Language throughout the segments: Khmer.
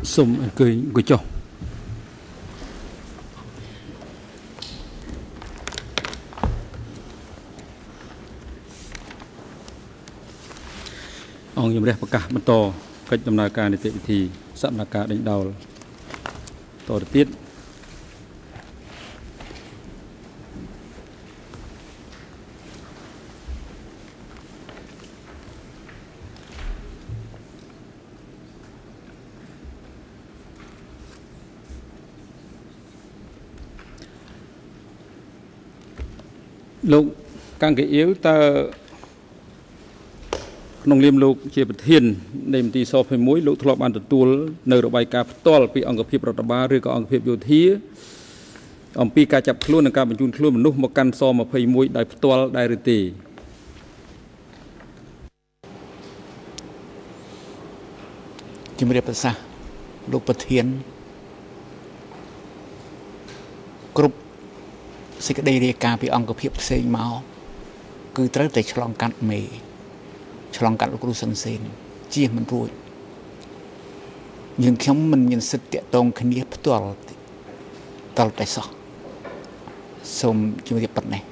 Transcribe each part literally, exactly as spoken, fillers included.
Sum cười cười chồng ông nhầm đẹp cả một to cách làm nào cả để thì sẵn là cả đánh đầu to được tiết lúc càng cái yếu ta nông liêm lục chia bật hiền đêm tì so với mối lục thọ ban tự tuôn nơi độ bài cà toal bị ông gặp hiệp rọt ba rồi có ông hiệp vô thía ông pi cà chập luôn là cà bẩn chun luôn mình nút một căn so mà phải mối đại toal đại rì tì chỉ mới được sao lục bật hiền group sẽ cái đây đi cà bị ông gặp hiệp xây máu cứ tới để cho lòng cắt mìฉลองกันลูกรู้สังเสนเจียมันรู้ยังเข้มมันยังสึกเตะตรงขณีพัตัวตลอดแต่สองสมจิมติปัตเนี่ย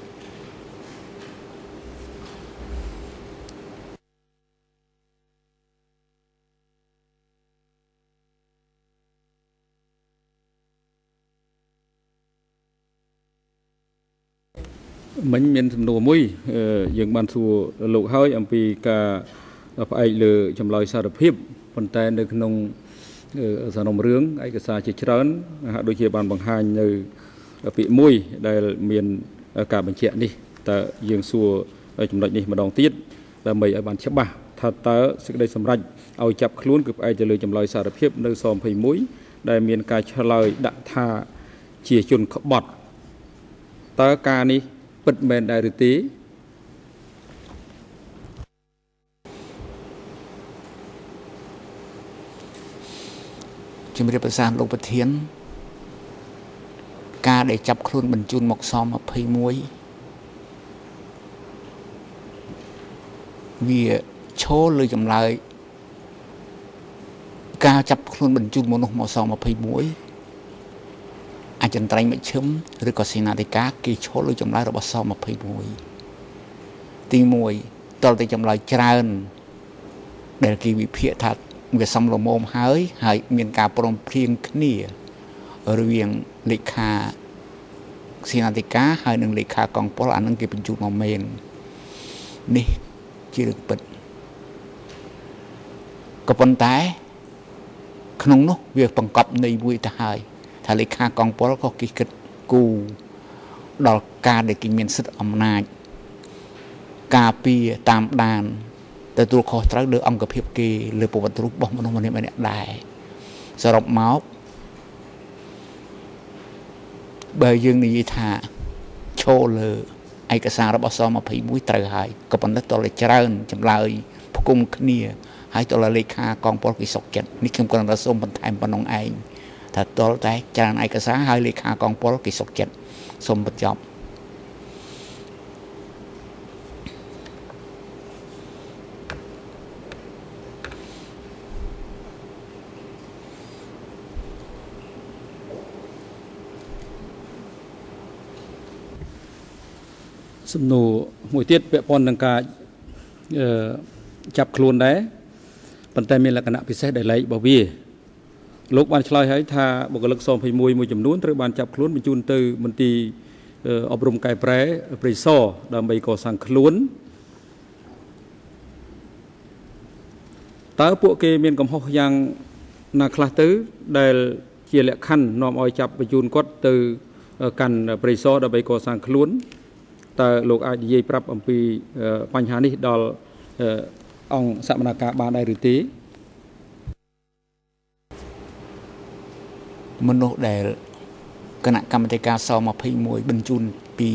mình miền sầm nô mũiยังบรรทุลูกเฮ้ยอันปีกาไปเลยจำลอยสารพิบคนแต่ในขนมสนมเรื่องไอ้กษาจิตร้อนโดยเฉพาะบางหางในปีมุ้ยได้เมียนการบัญชีนี่แต่ยังสัวจำลอยนี่มาดองติดแต่ไม่ไอ้บัญชีบ้าถ้าแต่สิ่งใดสำรัจเอาจับคลุ้นกับไอ้จะเลยจำลอยสารพิบในซอมไผ่มุ้ยได้เมียนการเฉลยดักท่าเชี่ยจนขบดแต่การนี้ปิดแมนได้หรือตีจึงไม่ได้ประสานลงประเทียนการได้จับคลุนบรรจุหมกซอมมาเพย์มวยวีโชว์เลยจำเลยการจับคลุนบรรจุมนุษย์หมกซอมมาเพย์มวยอาจจะไตรไม่ชื้มหรือก็สินาติกากีโชว์เลยจำเลยเราบอสอมาเพย์มวยตีมวยตอนที่จำเลยจานเดี๋ยวกีวิเพียทัดเวสำรวมโมมหายหายมีการปรมเพียงขึ้นนี่เรียงเลขาสินาติกาหายหนึ่งเลขากองปอลอันนั้นกีเป็นจุดโมเมนนี่จีรึกปิดกับปนท้ายขนมนู้เวียปังกับในบุยตาหายถ้าเลขากองปอลก็กิจกูดอกการเด็กกินเมียนสุดอำนาจกาปีตามดานแต่ตัวคอตรักเดืออมกับเพียบเกยเลยปวดทุกบอกมันมันเนี่ยได้สรุปเมาส์เบย์ยังนี่ท่าโชว์เลยไอกระซาระบซอมาผีมุ้ยตรายกับปันตัวเลยเจริญจำเลยพกุมขึ้นเนี่ยให้ตัวเลขากองปอลกิสกเจ็ดนี่คือการผสมปันไทยปันน้องไอถ้าตัวแต่จานไอกระซาให้เลขากองปอลกิสกเจ็ดสมบัติจบสมโนมวยเตี้ยเปะปอนดังกาจับครูนได้ปัจจัยมีลักษณะพิเศษใดไหลบ่วีลูกบานชลอยให้ท่าบุคลิกสอมพมวยมวยจำนวนหรือบานจับครูนเป็นจุนตือมันตีอบรมไก่แปรปริโซดำใบก่อสังครูนตาพวกเกมีนกำหอกยังนาคลาตื้อได้เกี่ยเละขั้นนอมออยจับไปจุนก็ตือกันปริโซดำใบก่อสังครูนแต่โลกอาจจะปรับอันปีปัญหานี้ดอลองสมนาการบาได้หรือตีมนุษย์ได้คณะกรรมการสอบมาพิมวยบรรจุปี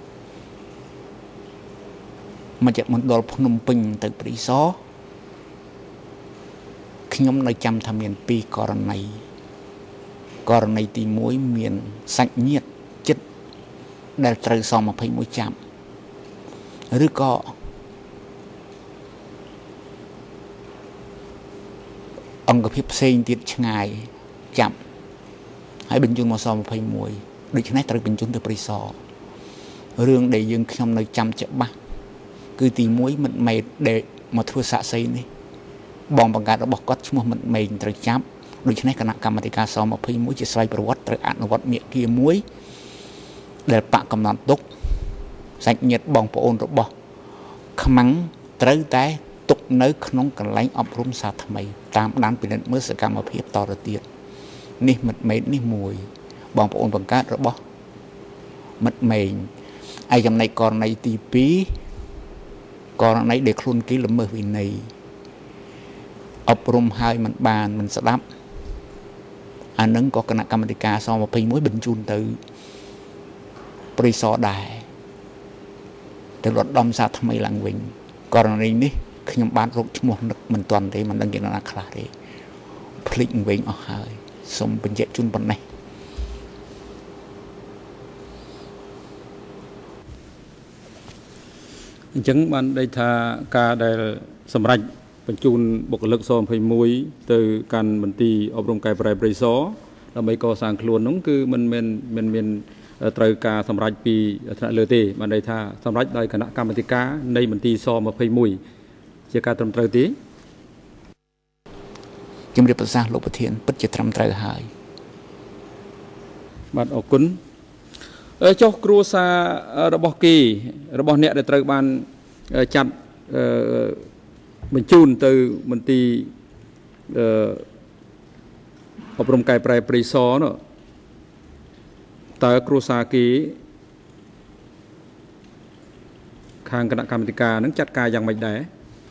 มาจากมันดอลพนมปิงตึกปริซอขยมในจำทำเมียนปีกรณีกรณีตีมวยเมียนสัญญาจิตได้ตรึกสอบมาพิมวยจำหรือก็អង្គភាពផ្សេងទៀតឆ្ងាយចាប់ហើយបញ្ជូនមកស21ដូច្នេះត្រូវបញ្ជូនទៅព្រៃសររឿងដែលយើងខ្ញុំនៅចាំច្បាស់គឺទីមួយមិត្តមេតដែលមកធ្វើសាក់សីនេះបងបង្កើតរបស់គាត់ឈ្មោះមិត្តមេងត្រូវចាប់ដូច្នេះគណៈកម្មាធិការស21ជាស្វ័យប្រវត្តិត្រូវអនុវត្តមាគ៌ាមួយដែលបកកំណត់ទុកសាច់ញាតិបងប្អូនរបស់ខ្មាំងត្រូវតែទុកនៅក្នុងកន្លែងអប់រំសាថ្មីតាមដានពិនិត្យមើលសកម្មភាពតទៅទៀតនេះមិត្តមេតនេះមួយបងប្អូនបង្កើតរបស់មិត្តមេងហើយចំណែកករណីទីពីរករណីដែលខ្លួនគេល្មើសវិន័យអប់រំហើយមិនបានមិនស្ដាប់អានឹងក៏គណៈកម្មាធិការស21បញ្ជូនទៅព្រៃសរដែរទៅរត់ដំសាថ្មីឡើងវិញករណីនេះខ្ញុំបានរកឈ្មោះនឹកមិនទាន់ទេមិនដឹងជាណាខ្លះទេភ្លេចវិញអស់ហើយសូមបញ្ជាក់ជូនប៉ុណ្ណេះអញ្ចឹងបានន័យថាការដែលសម្រាប់បញ្ជូនបុគ្គលិកស21ទៅកាន់មន្ទីរអប់រំកែប្រែព្រៃសរដើម្បីកសាងខ្លួននោះគឺមិនមែនមិនមានត្រូវការសម្រាប់ពីថ្នាក់លើទេបានន័យថាសម្រាប់ដោយគណៈកម្មាធិការនៃមន្ទីរស21ជាការត្រឹមត្រូវទេជំរាបប្រសាសន៍លោកប្រធានពិតជាត្រឹមត្រូវហើយបាទអរគុណចុះគ្រួសាររបស់គេរបស់អ្នកដែលត្រូវបានចាត់បញ្ជូនទៅមន្ទីរអប់រំកែប្រែព្រៃសរនោះតើគ្រួសារគេខាងគណៈកម្មាធិការនឹងចាត់ការយ៉ាងម៉េចដែរ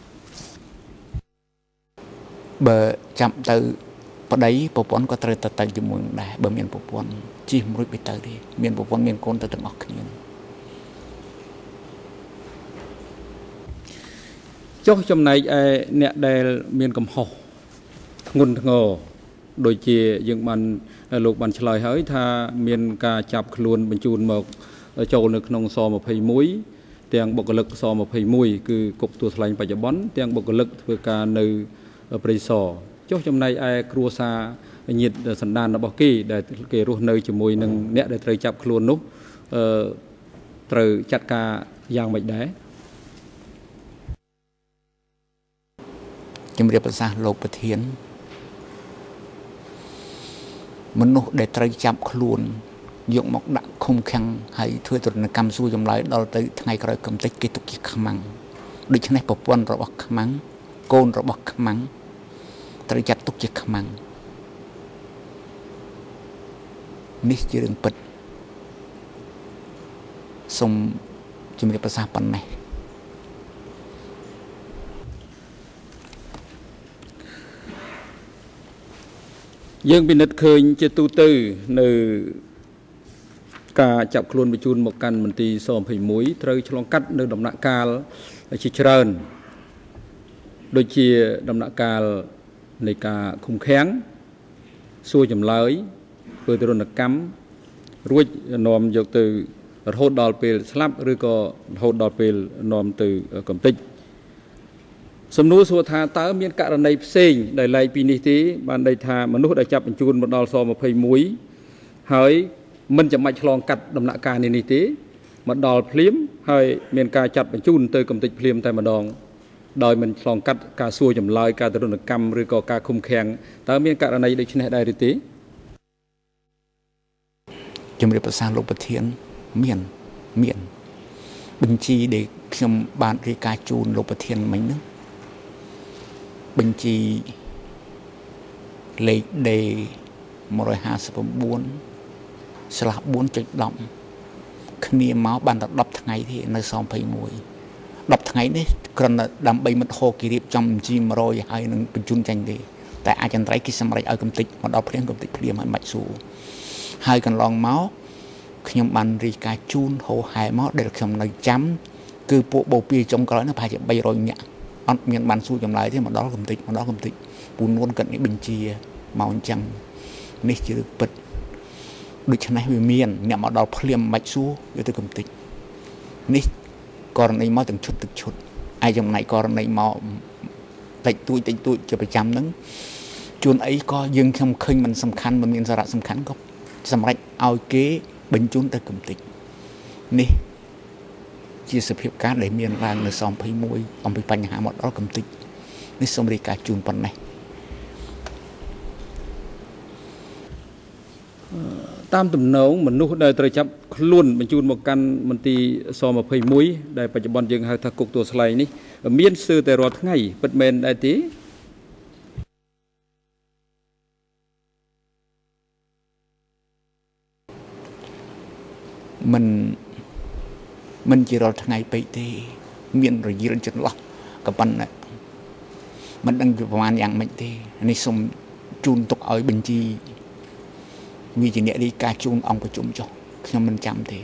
បើចាំទៅប្តីប្រពន្ធក៏ត្រូវទៅទៅជាមួយដែរបើមានប្រពន្ធជិះមួយទៅទេមានប្រពន្ធមានកូនទៅទាំងអស់គ្នាចុះចំណែកឯអ្នកដែលមានកំហុសធ្ងន់ធ្ងរដូចជាយើងបានលោកបានឆ្លើយហើយថាមានការចាប់ខ្លួនបញ្ជូនមកចូលនៅក្នុងស21ទាំងបុគ្គលិកស21គឺគុកទួលថ្លែងបច្ចុប្បន្នទាំងបុគ្គលិកធ្វើការនៅព្រៃសរចុះចំណែកឯគ្រួសារញាតិសន្តានរបស់គេដែលគេរស់នៅជាមួយនឹងអ្នកដែលត្រូវចាប់ខ្លួននោះអឺត្រូវចាត់ការយ៉ាងម៉េចដែរជំរាបប្រសាសន៍លោកប្រធានមនុស្សដែលត្រូវចាប់ខ្លួនយកមកដាក់ឃុំឃាំងហើយធ្វើទរណកម្មសួរចម្លើយដល់ទៅថ្ងៃក្រោយកំតិចគេទុកជាខ្មាំងដូច្នេះប្រពន្ធរបស់ខ្មាំងកូនរបស់ខ្មាំងត្រូវចាត់ទុកជាខ្មាំងនេះជារឿងពិតសូមជំរាបប្រសាសន៍ប៉ុណ្ណេះយើងពិនិត្យឃើញជាទូទៅនៅការចាប់ខ្លួនបញ្ជូនមកកាន់មន្ទីរស21ត្រូវឆ្លងកាត់នៅដំណាក់កាលជាច្រើនដូចជាដំណាក់កាលនៃការឃុំឃាំងសួរចម្លើយធ្វើទរណកម្មរួចនាំយកទៅរហូតដល់ពេលស្លាប់ឬក៏រហូតដល់ពេលនាំទៅកំទេចសំណួរសួរថាតើមានករណីផ្សេងដែលឡែកពីនេះទេបានន័យថាមនុស្សដែលចាប់បញ្ជូនមកដល់ស21ហើយមិនចាំបាច់ឆ្លងកាត់ដំណាក់កាលនេះនេះទេមកដល់ភ្លាមហើយមានការចាត់បញ្ជូនទៅកំទេចភ្លាមតែម្ដងដោយមិនឆ្លងកាត់ការសួរចម្លើយការទរណកម្មឬក៏ការឃុំឃាំងតើមានករណីដូចនេះដែរឬទេជំរាបប្រសាសន៍លោកប្រធានមានមានបញ្ជីដែលខ្ញុំបានរាយការណ៍ជូនលោកប្រធានមិញហ្នឹងបញ្ជីលេខ D mộtห้าสิบbốnស្លាស់ bốnចុចដប់ គ្នាមកបានតែដប់ថ្ងៃទេនៅស21 ដប់ថ្ងៃនេះគ្រាន់តែដើម្បីមិនហូរគេរៀបចំបញ្ជីmột trămហើយនឹងបញ្ជូនចាញ់ទេតែអចិន្ត្រៃយ៍គេសម្រេចឲ្យកំតិចមកដល់ព្រៀងកំតិចព្រាមឲ្យមិនបាច់សួរហើយកន្លងមកខ្ញុំបានរាយការណ៍ជូនហោហែមកដែលខ្ញុំនៅចាំគឺពួកបូព៌ាចុងក្រោយនោះប្រហែលជាបីរយនាក់អត់មានបានសួរចម្លើយទេមកដល់កំតិចមកដល់កំតិចពូនួនគាត់នេះបញ្ជាមកអញ្ចឹងនេះជារឿងពិតដូច្នេះវាមានអ្នកមកដល់ភ្លាមមិនបាច់សួរយកទៅកំតិចនេះករណីមកទាំងឈុតទឹកឈុតឯចំណែកករណីមកតិចតួចតិចតួចជាប្រចាំហ្នឹងជួនអីក៏យើងខ្ញុំឃើញមិនសំខាន់មិនមានសារៈសំខាន់ក៏សម្រេចឲ្យគេបញ្ជូនទៅកំតិចនេះជាសភាពការដែលមានឡើងនៅស២មួយអំពីបញ្ហាមកដល់កំតិចនេះសូមរាយការណ៍ជូនប៉ុណ្ណេះតាមទំនងមនុស្សដែលត្រូវចាប់ខ្លួនបញ្ជូនមកកាន់មន្ទីរស២មួយដែលបច្ចុប្បន្នយើងហៅថាគុកទួលស្លែងនេះមានស្ទើរតែរាល់ថ្ងៃពិតមែនដែរទេមិនមិនជារាល់ថ្ងៃពេកទេមានរយៈចន្លោះក៏ប៉ុន្តែមិនដឹងពីប្រមាណយ៉ាងម៉េចទេនេះសូមជូនទុកឲ្យបញ្ជីវិជាអ្នករាយការណ៍ជូនអង្គប្រជុំចុះខ្ញុំមិនចាំទេ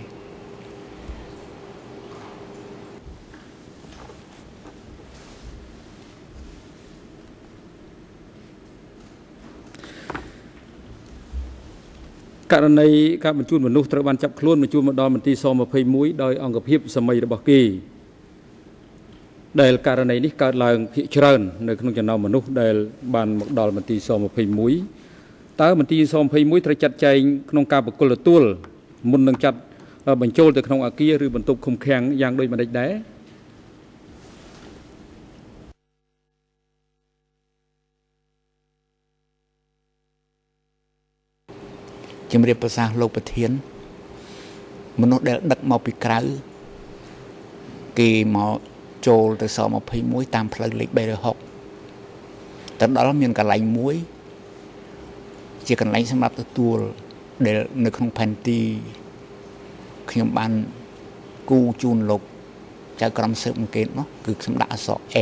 ករណីការបញ្ជូនមនុស្សត្រូវបានចាប់ខ្លួនបញ្ជូនមកដល់មន្ទីរស២មួយដោយអង្គភាពសម័យរបស់គេដែលករណីនេះកើតឡើងភាគច្រើននៅក្នុងចំណោមមនុស្សដែលបានមកដល់មន្ទីរស២មួយតើមន្ទីរស២មួយត្រូវចាត់ចែងក្នុងការប្រគល់ទទួលមុននឹងចាត់បញ្ចូលទៅក្នុងអគារឬបន្ទប់ឃុំឃាំងយ៉ាងដូចម្តេចដែរជំរាបប្រសាសន៍លោកប្រធានមនុស្សដែលដឹកមកពីក្រៅគេមកចូលទៅស២មួយតាមផ្លូវលេខបីរយហកទៅដល់មានកន្លែងមួយជាកន្លែងសម្រាប់ទទួលដែលនៅក្នុងផែនទីខ្ញុំបានគូជូនលោកចៅក្រមស៊ើបអង្កេតនោះគឺខ្ញុំដាក់អក្សរ A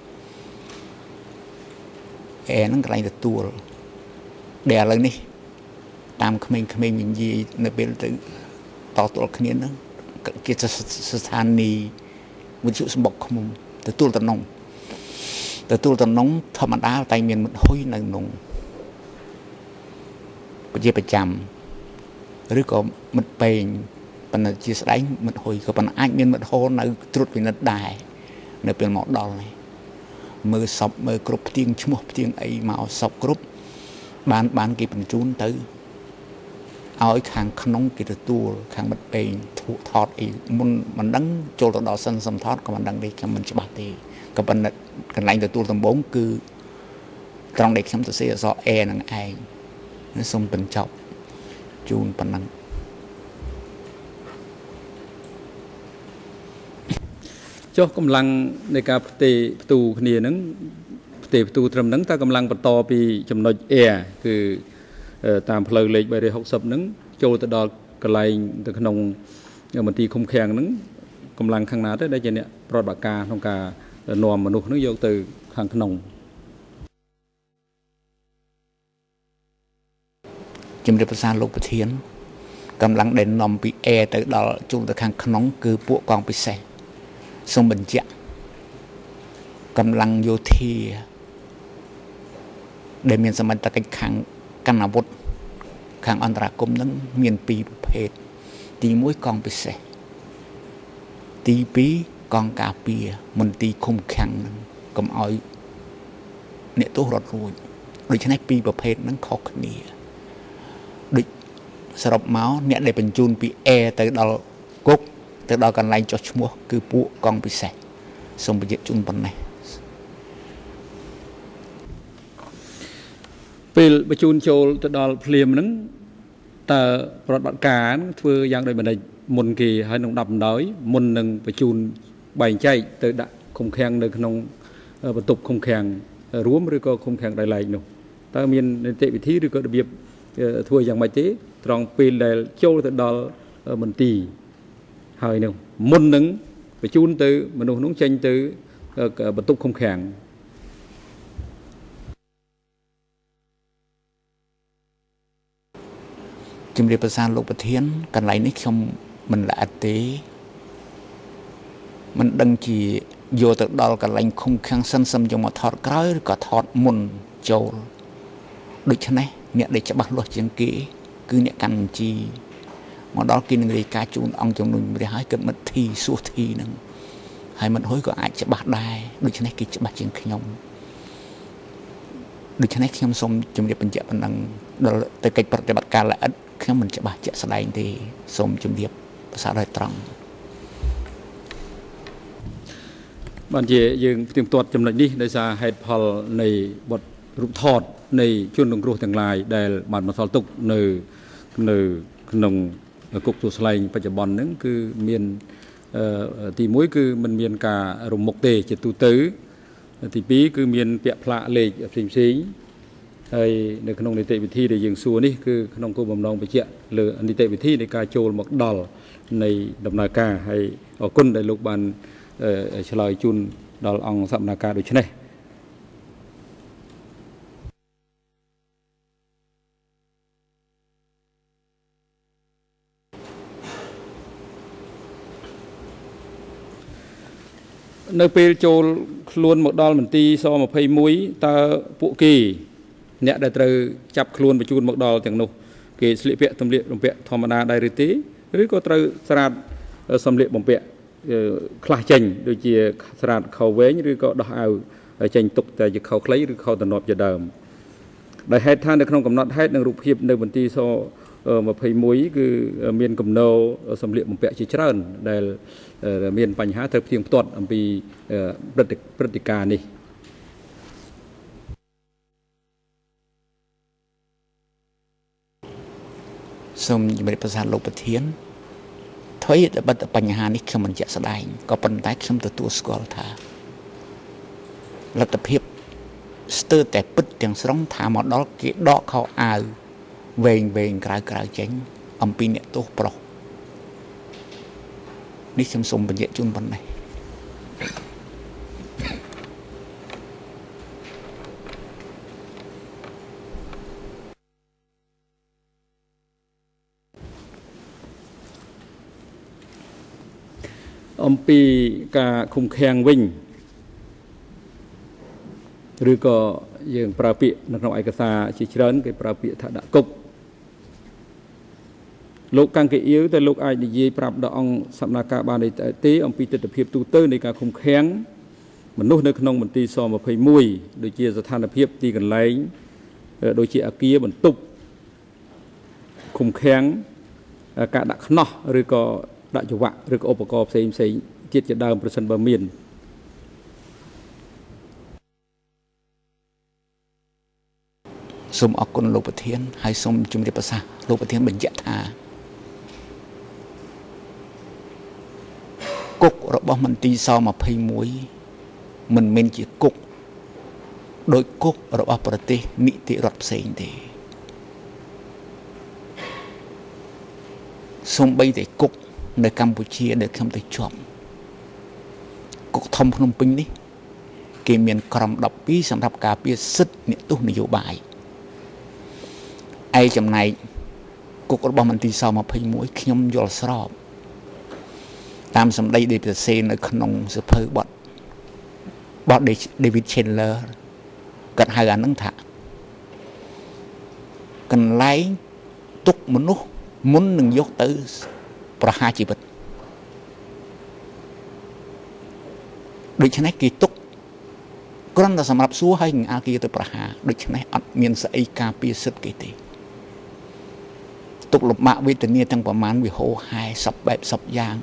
A ហ្នឹងកន្លែងទទួលដែលឥឡូវនេះតាមក្មេងៗវិញនិយាយនៅពេលទៅតទល់គ្នាហ្នឹងជាស្ថានីយ៍វិទ្យុសម្បុកឃុំទទួលតំណងទទួលតំណងធម្មតាតែមានមិត្តហ៊ុយនៅក្នុងជាប្រចាំឬក៏មិត្តពេងប៉ុន្តែជាស្ដែងមិត្តហ៊ុយក៏ប៉ុន្តែអាចមានមិត្តហោនៅត្រួតពិនិត្យដែរនៅពេលមកដល់នេះមើលសពមើលគ្រប់ផ្ទៀងឈ្មោះផ្ទៀងអីមកសពគ្រប់បានបានគេបញ្ជូនទៅឲ្យខាងក្នុងគេទទួលខាងមិត្តពេងធូថតអីមុនមិនដឹងចូលទៅដល់សិនសំថតក៏មិនដឹងទេខ្ញុំមិនច្បាស់ទេក៏ប៉ុន្តែកន្លែងទទួលដំបងគឺត្រង់ដែលខ្ញុំទៅសេអក្សរ A នឹងឯងសូមបញ្ចប់ជូនប៉ុណ្ណឹងចុះកម្លាំងនៃការផ្ទេរផ្ទូគ្នាហ្នឹងផ្ទេរផ្ទូត្រឹមហ្នឹងតើកម្លាំងបន្តពីចំណុច A គឺតាមផ្លូវលេខបីរយហកសិបហ្នឹងចូលទៅដល់កន្លែងទៅក្នុងមន្ទីរឃុំឃាំងហ្នឹងកម្លាំងខាងណាទៅដែលជាអ្នកប្រតិបត្តិការក្នុងការនាំមនុស្សហ្នឹងយកទៅខាងក្នុងជំរាបប្រសាលោកប្រធានកម្លាំងដែលនាំពី A ទៅដល់ចូលទៅខាងក្នុងគឺពួកកងពិសេសសូមបញ្ជាក់កម្លាំងយោធាដែលមានសមត្ថកិច្ចខាងកាន់អាវុធខាងអន្តរាគមន៍នឹងមានពីរប្រភេទទីមួយកងពិសេសទីពីរកងការពារមន្ទីរឃុំឃាំងនឹងកុំឲ្យអ្នកទោសរត់រួចដូច្នេះពីរប្រភេទនឹងខុសគ្នាដូចសរុបមកអ្នកដែលបញ្ជូនពី A ទៅដល់គុកទៅដល់កន្លែងចុះឈ្មោះគឺពួកកងពិសេសសូមបញ្ជាក់ជូនប៉ុណ្ណេះពេលបញ្ជូនចូលទៅដល់ភ្លាមហ្នឹងតើប្រតិបត្តិការធ្វើយ៉ាងដូចម្តេចមុនគេហើយនឹងដាប់បណ្ដោយមុននឹងបញ្ជូនបែងចែកទៅដាក់ឃុំឃាំងនៅក្នុងបន្ទប់ឃុំឃាំងរួមឬក៏ឃុំឃាំងដោយឡែកនោះតើមាននីតិវិធីឬក៏របៀបធ្វើយ៉ាងម៉េចទេត្រង់ពេលដែលចូលទៅដល់មន្ទីរហើយនោះមុននឹងបញ្ជូនទៅមនុស្សនោះចេញទៅបន្ទប់ឃុំឃាំងជំរាបប្រសាលោកប្រធានកន្លែងនេះខ្ញុំមិនល្អិតទេមិនដឹងជាយកទៅដល់កន្លែងឃុំឃាំងសិនសឹមយកមកថតក្រោយឬក៏ថតមុនចូលដូច្នេះអ្នកដែលច្បាស់លាស់ជាងគេគឺអ្នកកាន់បញ្ជីមកដល់គេនឹងរាយការណ៍ជូនអង្គជំនុំជម្រះឲ្យគិតមិត្តធីសួរធីនឹងហើយមិត្តហ៊ុយក៏អាចច្បាស់ដែរដូច្នេះគេច្បាស់ជាងខ្ញុំដូច្នេះខ្ញុំសូមជម្រាបបញ្ជាក់ប៉ុណ្ណឹងដល់ទៅកិច្ចប្រតិបត្តិការល្អិតខ្ញុំមិនច្បាស់ជាក់ស្ដែងទេសូមជម្រាបភាសាដោយត្រង់បានជាយើងផ្ទៀងផ្ទាត់ចំណុចនេះដោយសារហេតុផលនៃបទរូបថតនៃជនរងគ្រោះទាំងឡាយដែលបានបន្សល់ទុកនៅនៅក្នុងគុកទួលស្លែងបច្ចុប្បន្នហ្នឹងគឺមានទីមួយគឺมันមានការរំមុខទេជាទូទៅទីពីរគឺមានពាក្យផ្លាកលេខផ្សេងផ្សេងហើយនៅក្នុងនីតិវិធីដែលយើងសួរនេះគឺក្នុងគោលបំណងបញ្ជាក់លើនីតិវិធីនៃការចូលមកដល់នៃដំណើរការហើយអរគុណដែលលោកបានឆ្លើយជូនដល់អង្គសកម្មការដូចនេះនៅពេលចូលខ្លួនមកដល់មន្ទីរស-ยี่สิบเอ็ดតើពួកគេអ្នកដែលត្រូវចាប់ខ្លួនបញ្ជូនមកដល់ទាំងនោះគេស្លៀកពាក់សម្លៀកបំពាក់ធម្មតាដែរឬទេឬក៏ត្រូវស្រាតសម្លៀកបំពាក់ខ្លះចេញដូចជាស្រាតខោវែងឬក៏ដោះអាវចេញទុកតែជាខោខ្លីឬខោតំណប់ជាដើមដោយហេតុថានៅក្នុងកំណត់ហេតុនិងរូបភាពនៅមន្ទីរស-ยี่สิบเอ็ดគឺមានគំនរសម្លៀកបំពាក់ជាច្រើនដែលមានបញ្ហាត្រូវផ្ទៀងផ្ទាត់អំពីព្រឹត្តិការណ៍នេះសូមជម្រាបប្រសាសន៍លោកប្រធានថ្មីតែបាត់បញ្ហានេះខ្ញុំមិនជាក់ស្ដែងក៏ប៉ុន្តែខ្ញុំទទួលស្គាល់ថាលទ្ធភាពស្ទើរតែពិតទាំងស្រុងថាមកដល់គេដកខោអាវវែងវែងក្រៅក្រៅចេញអំពីអ្នកទោសប្រុសនេះខ្ញុំសូមបញ្ជាក់ជូនប៉ុណ្ណេះអំពីការឃុំឃាំងវិញឬក៏យើងប្រើពាក្យនៅក្នុងឯកសារជាច្រើនគេប្រើពាក្យថាដាក់គុកលោកកាំងកេអ៊ីវតែលោកអាចនិយាយប្រាប់ដល់អង្គសកម្មការបានទេអំពីទស្សនវិជ្ជាទូទៅនៃការឃុំឃាំងមនុស្សនៅក្នុងមន្ទីរស-ยี่สิบเอ็ดដូចជាស្ថានភាពទីកន្លែងដូចជាអគារបន្ទប់ឃុំឃាំងការដាក់ខ្នោះឬក៏ដាក់ចង្វាក់ឬក៏ឧបករណ៍ផ្សេងផ្សេងទៀតជាដើមប្រសិនបើមានសូមអរគុណលោកប្រធានហើយសូមជម្រាបប្រសាសន៍លោកប្រធានបញ្ជាក់ថាគុករបស់មន្ទីរស-ยี่สิบเอ็ดមិនមែនជាគុកដោយគុករបស់ប្រទេសនីតិរដ្ឋផ្សេងទេសូម្បីតែគុកនៅកម្ពុជាដែលខ្ញុំទៅជាប់គុកធំភ្នំពេញនេះគេមានក្រុមដប់ពីរសម្រាប់ការពារសិទ្ធិអ្នកទោសនយោបាយឯចំណែកគុករបស់មន្ទីរស-ยี่สิบเอ็ดខ្ញុំយល់ស្របតាមសម្ដីដែលប្រសេនៅក្នុងសភៅបទបទ David Chandler គាត់ហៅអានឹងថាកន្លែងទុកមនុស្សមុននឹងយកទៅប្រហារជីវិតដូច្នេះគេទុកគ្រាន់តែសម្រាប់សួរឲ្យអាគេទៅប្រហារដូច្នេះអត់មានស្អីការពារសិទ្ធិគេទេទុកលំបាកវេទនាទាំងប្រមាណវាហូរហែសពបែបសពយ៉ាង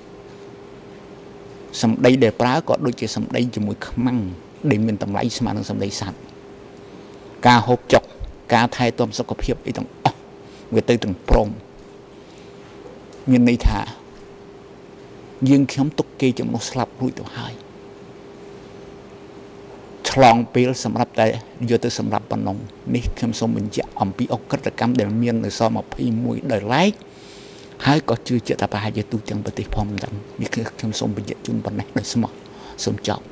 សម្ដីដែលប្រើក៏ដូចជាសម្ដីជាមួយខ្មាំងដែលមានតម្លៃស្មើនឹងសម្ដីសត្វការហូបចុកការថែទាំសុខភាពអីទាំងអស់វាទៅទាំងព្រមមានន័យថាយើងខ្ញុំទុកគេចំនួនស្លាប់រួចទៅហើយឆ្លងពេលសម្រាប់តែយកទៅសម្រាប់ប៉ុណ្ណឹងនេះខ្ញុំសូមបញ្ជាក់អំពីអក្រិតកម្មដែលមាននៅស-ยี่สิบเอ็ดដោយឡែកហើយក៏ជឿជាក់ថាប្រហែលជាទូទាំងប្រទេសផងដែរនេះគឺខ្ញុំសូមបញ្ជាក់ជូនប៉ុណ្ណេះដោយស្មោះសូមចប់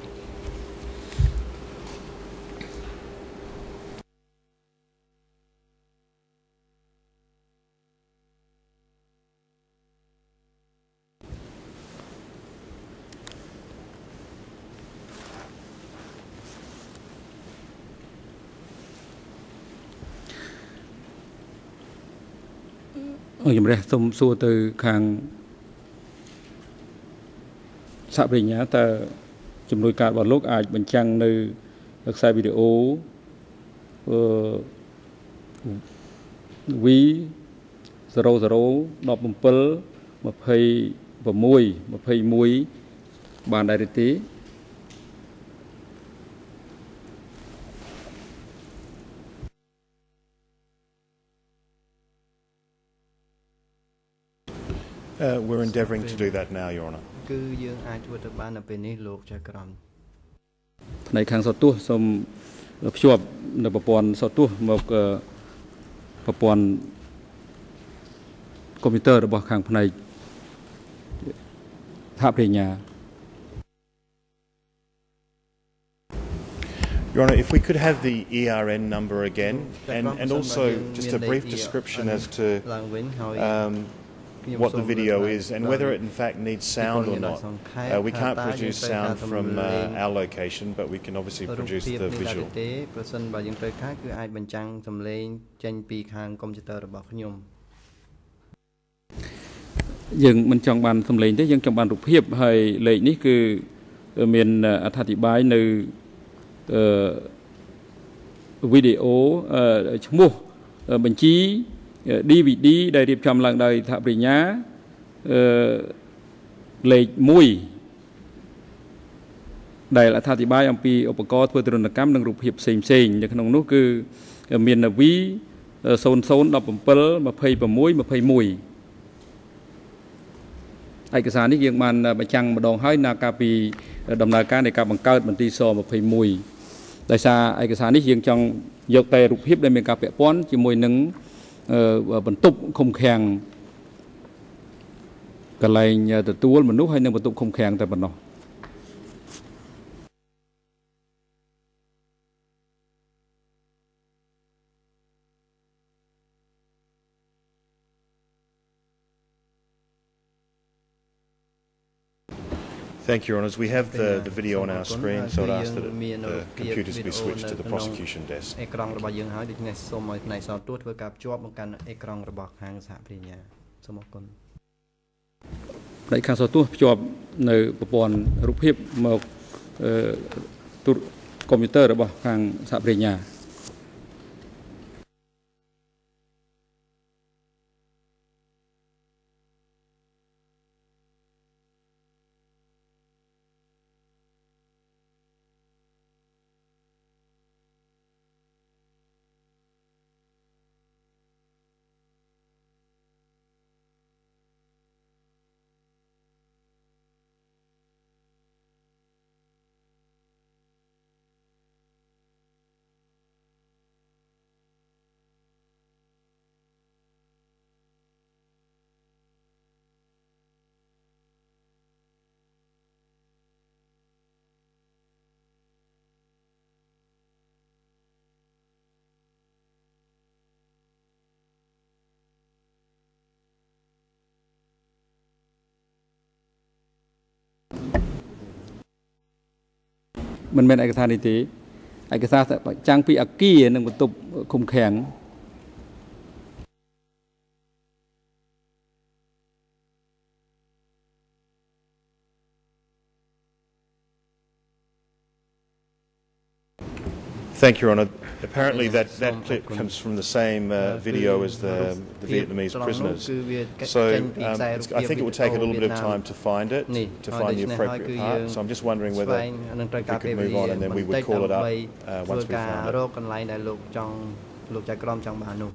អរជំរះសូមសួរទៅខាងសហប្រញ្ញាតើជំនួយការរបស់លោកអាចបញ្ចាំងនៅខ្សែវីដេអូวีสโรสโรดอกบุมเปิลมาเพย์บะมวยมาเพย์มวยบานไดริตี Uh, we're endeavouring to do that now, Your Honour. គឺយើងអាចធ្វើទៅបាននៅពេលនេះលោកចៅក្រមในខាងសតុះសូមភ្ជាប់នៅប្រព័ន្ធសតុះមកប្រព័ន្ធកុំព្យូទ័ររបស់ខាងផ្នែកថាប្រញ្ញា Your Honour, if we could have the E R N number again, and, and also just a brief description as to um, what the video is and whether it in fact needs sound or not. Uh, we can't produce sound from uh, our location, but we can obviously produce the visual. ប្រសិនបើយើងត្រូវការគឺអាចបញ្ចាំងសំឡេងចេញពីខាងកុំព្យូទ័ររបស់ខ្ញុំយើងមិនចង់បានសំឡេងទេយើងចង់បានរូបភាពហើយលេខនេះគឺមានអត្ថាធិប្បាយនៅវីដេអូឈ្មោះបញ្ជី D V D ដែលរៀបចំឡើងដោយថាប្រញ្ញាលេខ មួយ ដែលអត្ថាធិប្បាយអំពីឧបករណ៍ធ្វើទរណកម្មនិងរូបភាពផ្សេងៗនៅក្នុងនោះគឺមាន V ศูนย์ ศูนย์ ដប់ bảy ยี่สิบหก ยี่สิบเอ็ด ឯកសារនេះយើងបានបញ្ចាំងម្ដងហើយនៅកាលពីដំណើរការនៃការបង្កើតមន្ទីរស ยี่สิบเอ็ด ដោយសារឯកសារនេះយើងចង់យកតែរូបភាពដែលមានការពាក់ព័ន្ធជាមួយនឹងបន្ទប់ឃុំឃាំងកន្លែងទទួលមនុស្សហើយនឹងបន្ទប់ឃុំឃាំងតែប៉ុណ្ណោះ Thank you, Your Honours. We have the, the video on our screen, so I'd ask that it, the computers be switched to the prosecution desk. អេក្រង់របស់យើងហើយដូចនេះសូមឲ្យផ្នែកសោតទួធ្វើការភ្ជាប់មកកាន់អេក្រង់របស់ខាងសហប្រញ្ញាសូមអរគុណផ្នែកខាងសោតទួភ្ជាប់នៅប្រព័ន្ធរូបភាពមកទូរកុំព្យូទ័ររបស់ខាងសហប្រញ្ញា มันเป็นเอกสารนี่ทีเอกสารจ้างปีอักกี้หนึ่งบรรทุกคุมแข็ง Thank you, Your Honour. Apparently that, that clip comes from the same uh, video as the, the Vietnamese prisoners. So um, I think it would take a little bit of time to find it, to find the appropriate part. So I'm just wondering whether we could move on and then we would call it up uh, once we found it.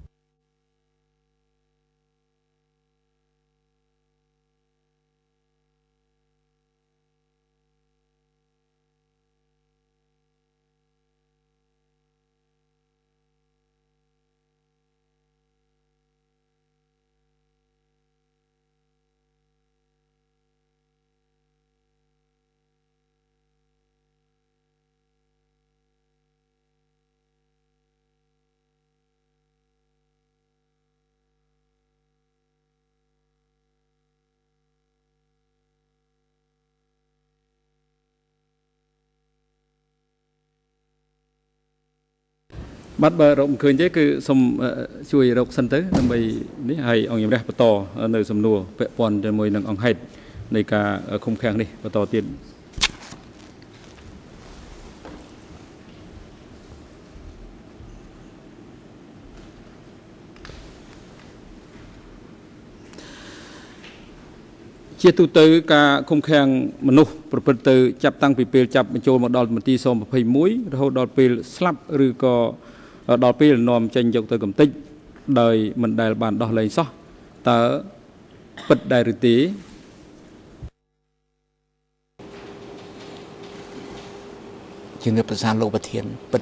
bắt bờ rộng khơi chứ cứ sum chui rộng sân tới năm bảy ní hay ông nhầm ra bắt to nơi sum nua vẽ pon cho môi nâng ông hếtในการkhông khang đi bắt to tiền ជាទូទៅការឃុំឃាំងមនុស្សប្រព្រឹត្តទៅចាប់តាំងពីពេលចាប់បញ្ចូលមកដល់មន្ទីរស-ยี่สิบเอ็ดរហូតដល់ពេលស្លាប់ឬក៏ដល់ពេលនាំចេញយកទៅកំទេចដោយមិនដែលបានដោះលែងសោះតើពិតដែរឬទេជំរាបប្រសាលោកប្រធានពិត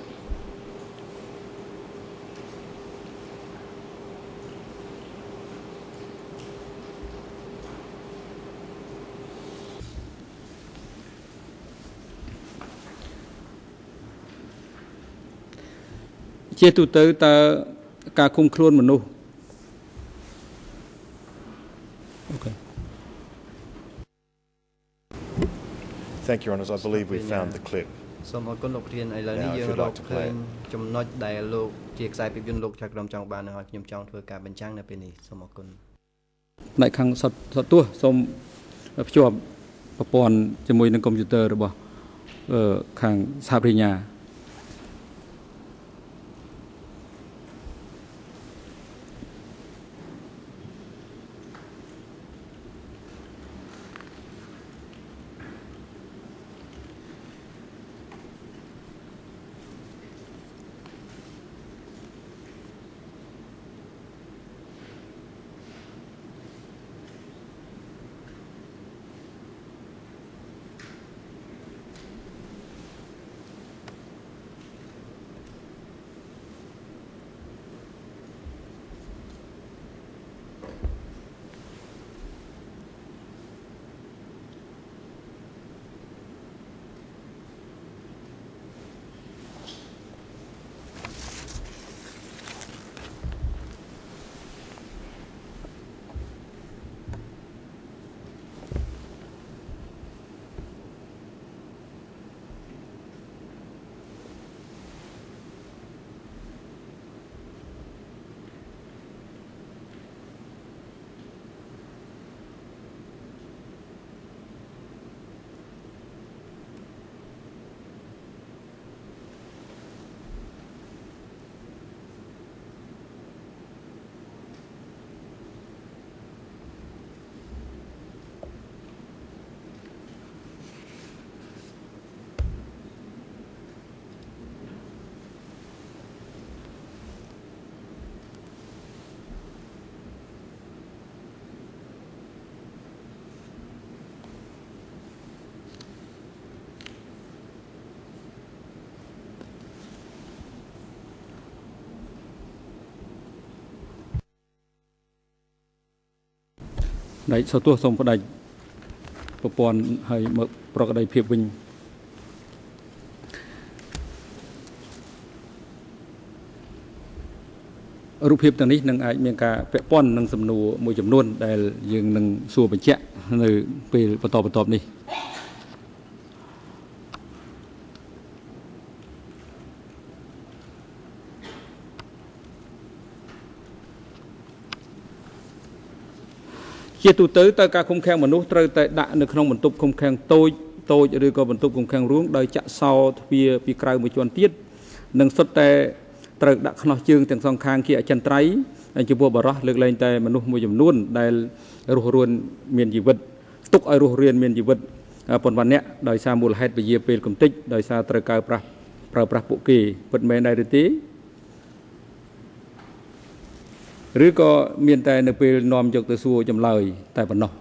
ជាទូទៅតើការឃុំខ្លួនមនុស្សអូខេ Thank you, Honours. I believe we found the clip. សូមអរគុណលោកប្រធានឥឡូវនេះយើងរកឃើញចំណុចដែលលោកជាខ្សែភាពយន្តលោកចៅក្រមចង់បានហើយខ្ញុំចង់ធ្វើការបញ្ចាំងនៅពេលនេះសូមអរគុណផ្នែកខាងសតសតួសូមភ្ជាប់ប្រព័ន្ធជាមួយនឹងកុំព្យូទ័ររបស់ខាងសហប្រញ្ញាដៃសតួសូមផ្ដាច់ប្រព័ន្ធឲ្យមកប្រកបដោយភាពវិញរូបភាពទាំងនេះនឹងអាចមានការពាក់ព័ន្ធនឹងសំណួរមួយចំនួនដែលយើងនឹងសួរបញ្ជាក់នៅពេលបន្តបន្ទាប់នេះជាទូទៅតើការឃុំឃាំងមនុស្សត្រូវតែដាក់នៅក្នុងបន្ទប់ឃុំឃាំងតូចតូចឬក៏បន្ទប់ឃុំឃាំងរួមដោយចាក់សោទ្វារពីក្រៅមួយជាន់ទៀតនិងសុទ្ធតែត្រូវដាក់ខ្នោះជើងទាំងសងខាងជាអចិន្ត្រៃយ៍ចំពោះបរិះលើកលែងតែមនុស្សមួយចំនួនដែលរស់រានមានជីវិតស្ទុកឲ្យរស់រានមានជីវិតប៉ុន្មានអ្នកដោយសារមូលហេតុពជាពេលកំតិចដោយសារត្រូវកើប្រាស់ប្រើប្រាស់ពួកគេពិតមែនដែរឬទេឬក៏មានតែនៅពេលនាំយកទៅសួរចម្លើយតែប៉ុណ្ណោះ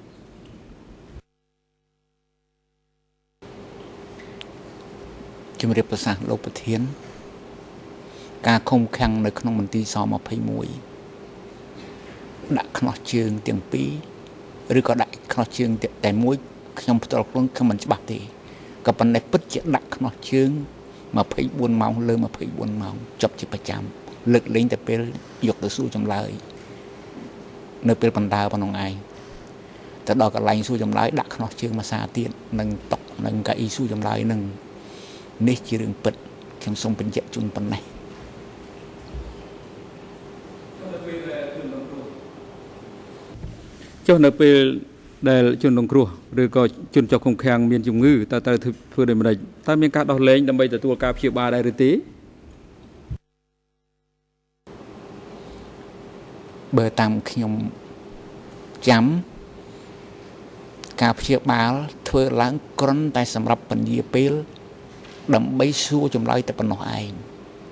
ជំរាបប្រសាសន៍លោកប្រធានការឃុំឃាំងនៅក្នុងមន្ទីរស-ยี่สิบเอ็ดដាក់ខ្នោះជើងទាំងពីរឬក៏ដាក់ខ្នោះជើងតែមួយខ្ញុំផ្ទាល់ខ្លួនខ្ញុំមិនច្បាស់ទេក៏ប៉ុន្តែពិតជាដាក់ខ្នោះជើងยี่สิบสี่ម៉ោងលើยี่สิบสี่ម៉ោងចប់ជាប្រចាំលើកលែងតែពេលយកទៅសួរចម្លើយនៅពេលបណ្ដើប៉ុណ្ណឹងឯងទៅដល់កន្លែងសួរចម្លើយដាក់ខ្នោះជើងមួយសារទៀតនឹងតុកនឹងកៅអីសួរចម្លើយនឹងនេះជារឿងពិតខ្ញុំសូមបញ្ជាក់ជូនប៉ុណ្ណេះចុះនៅពេលដែលជនរងគ្រោះឬក៏ជនជាប់ឃុំឃាំងមានជំងឺតើត្រូវធ្វើដូចម្តេចតើមានការដោះលែងដើម្បីទទួលការព្យាបាលដែរឬទេបើតាមខ្ញុំចាំការព្យាបាលធ្វើឡើងគ្រាន់តែសម្រាប់ពន្យាពេលដើម្បីសួរចម្លើយតែប៉ុណ្ណោះឯង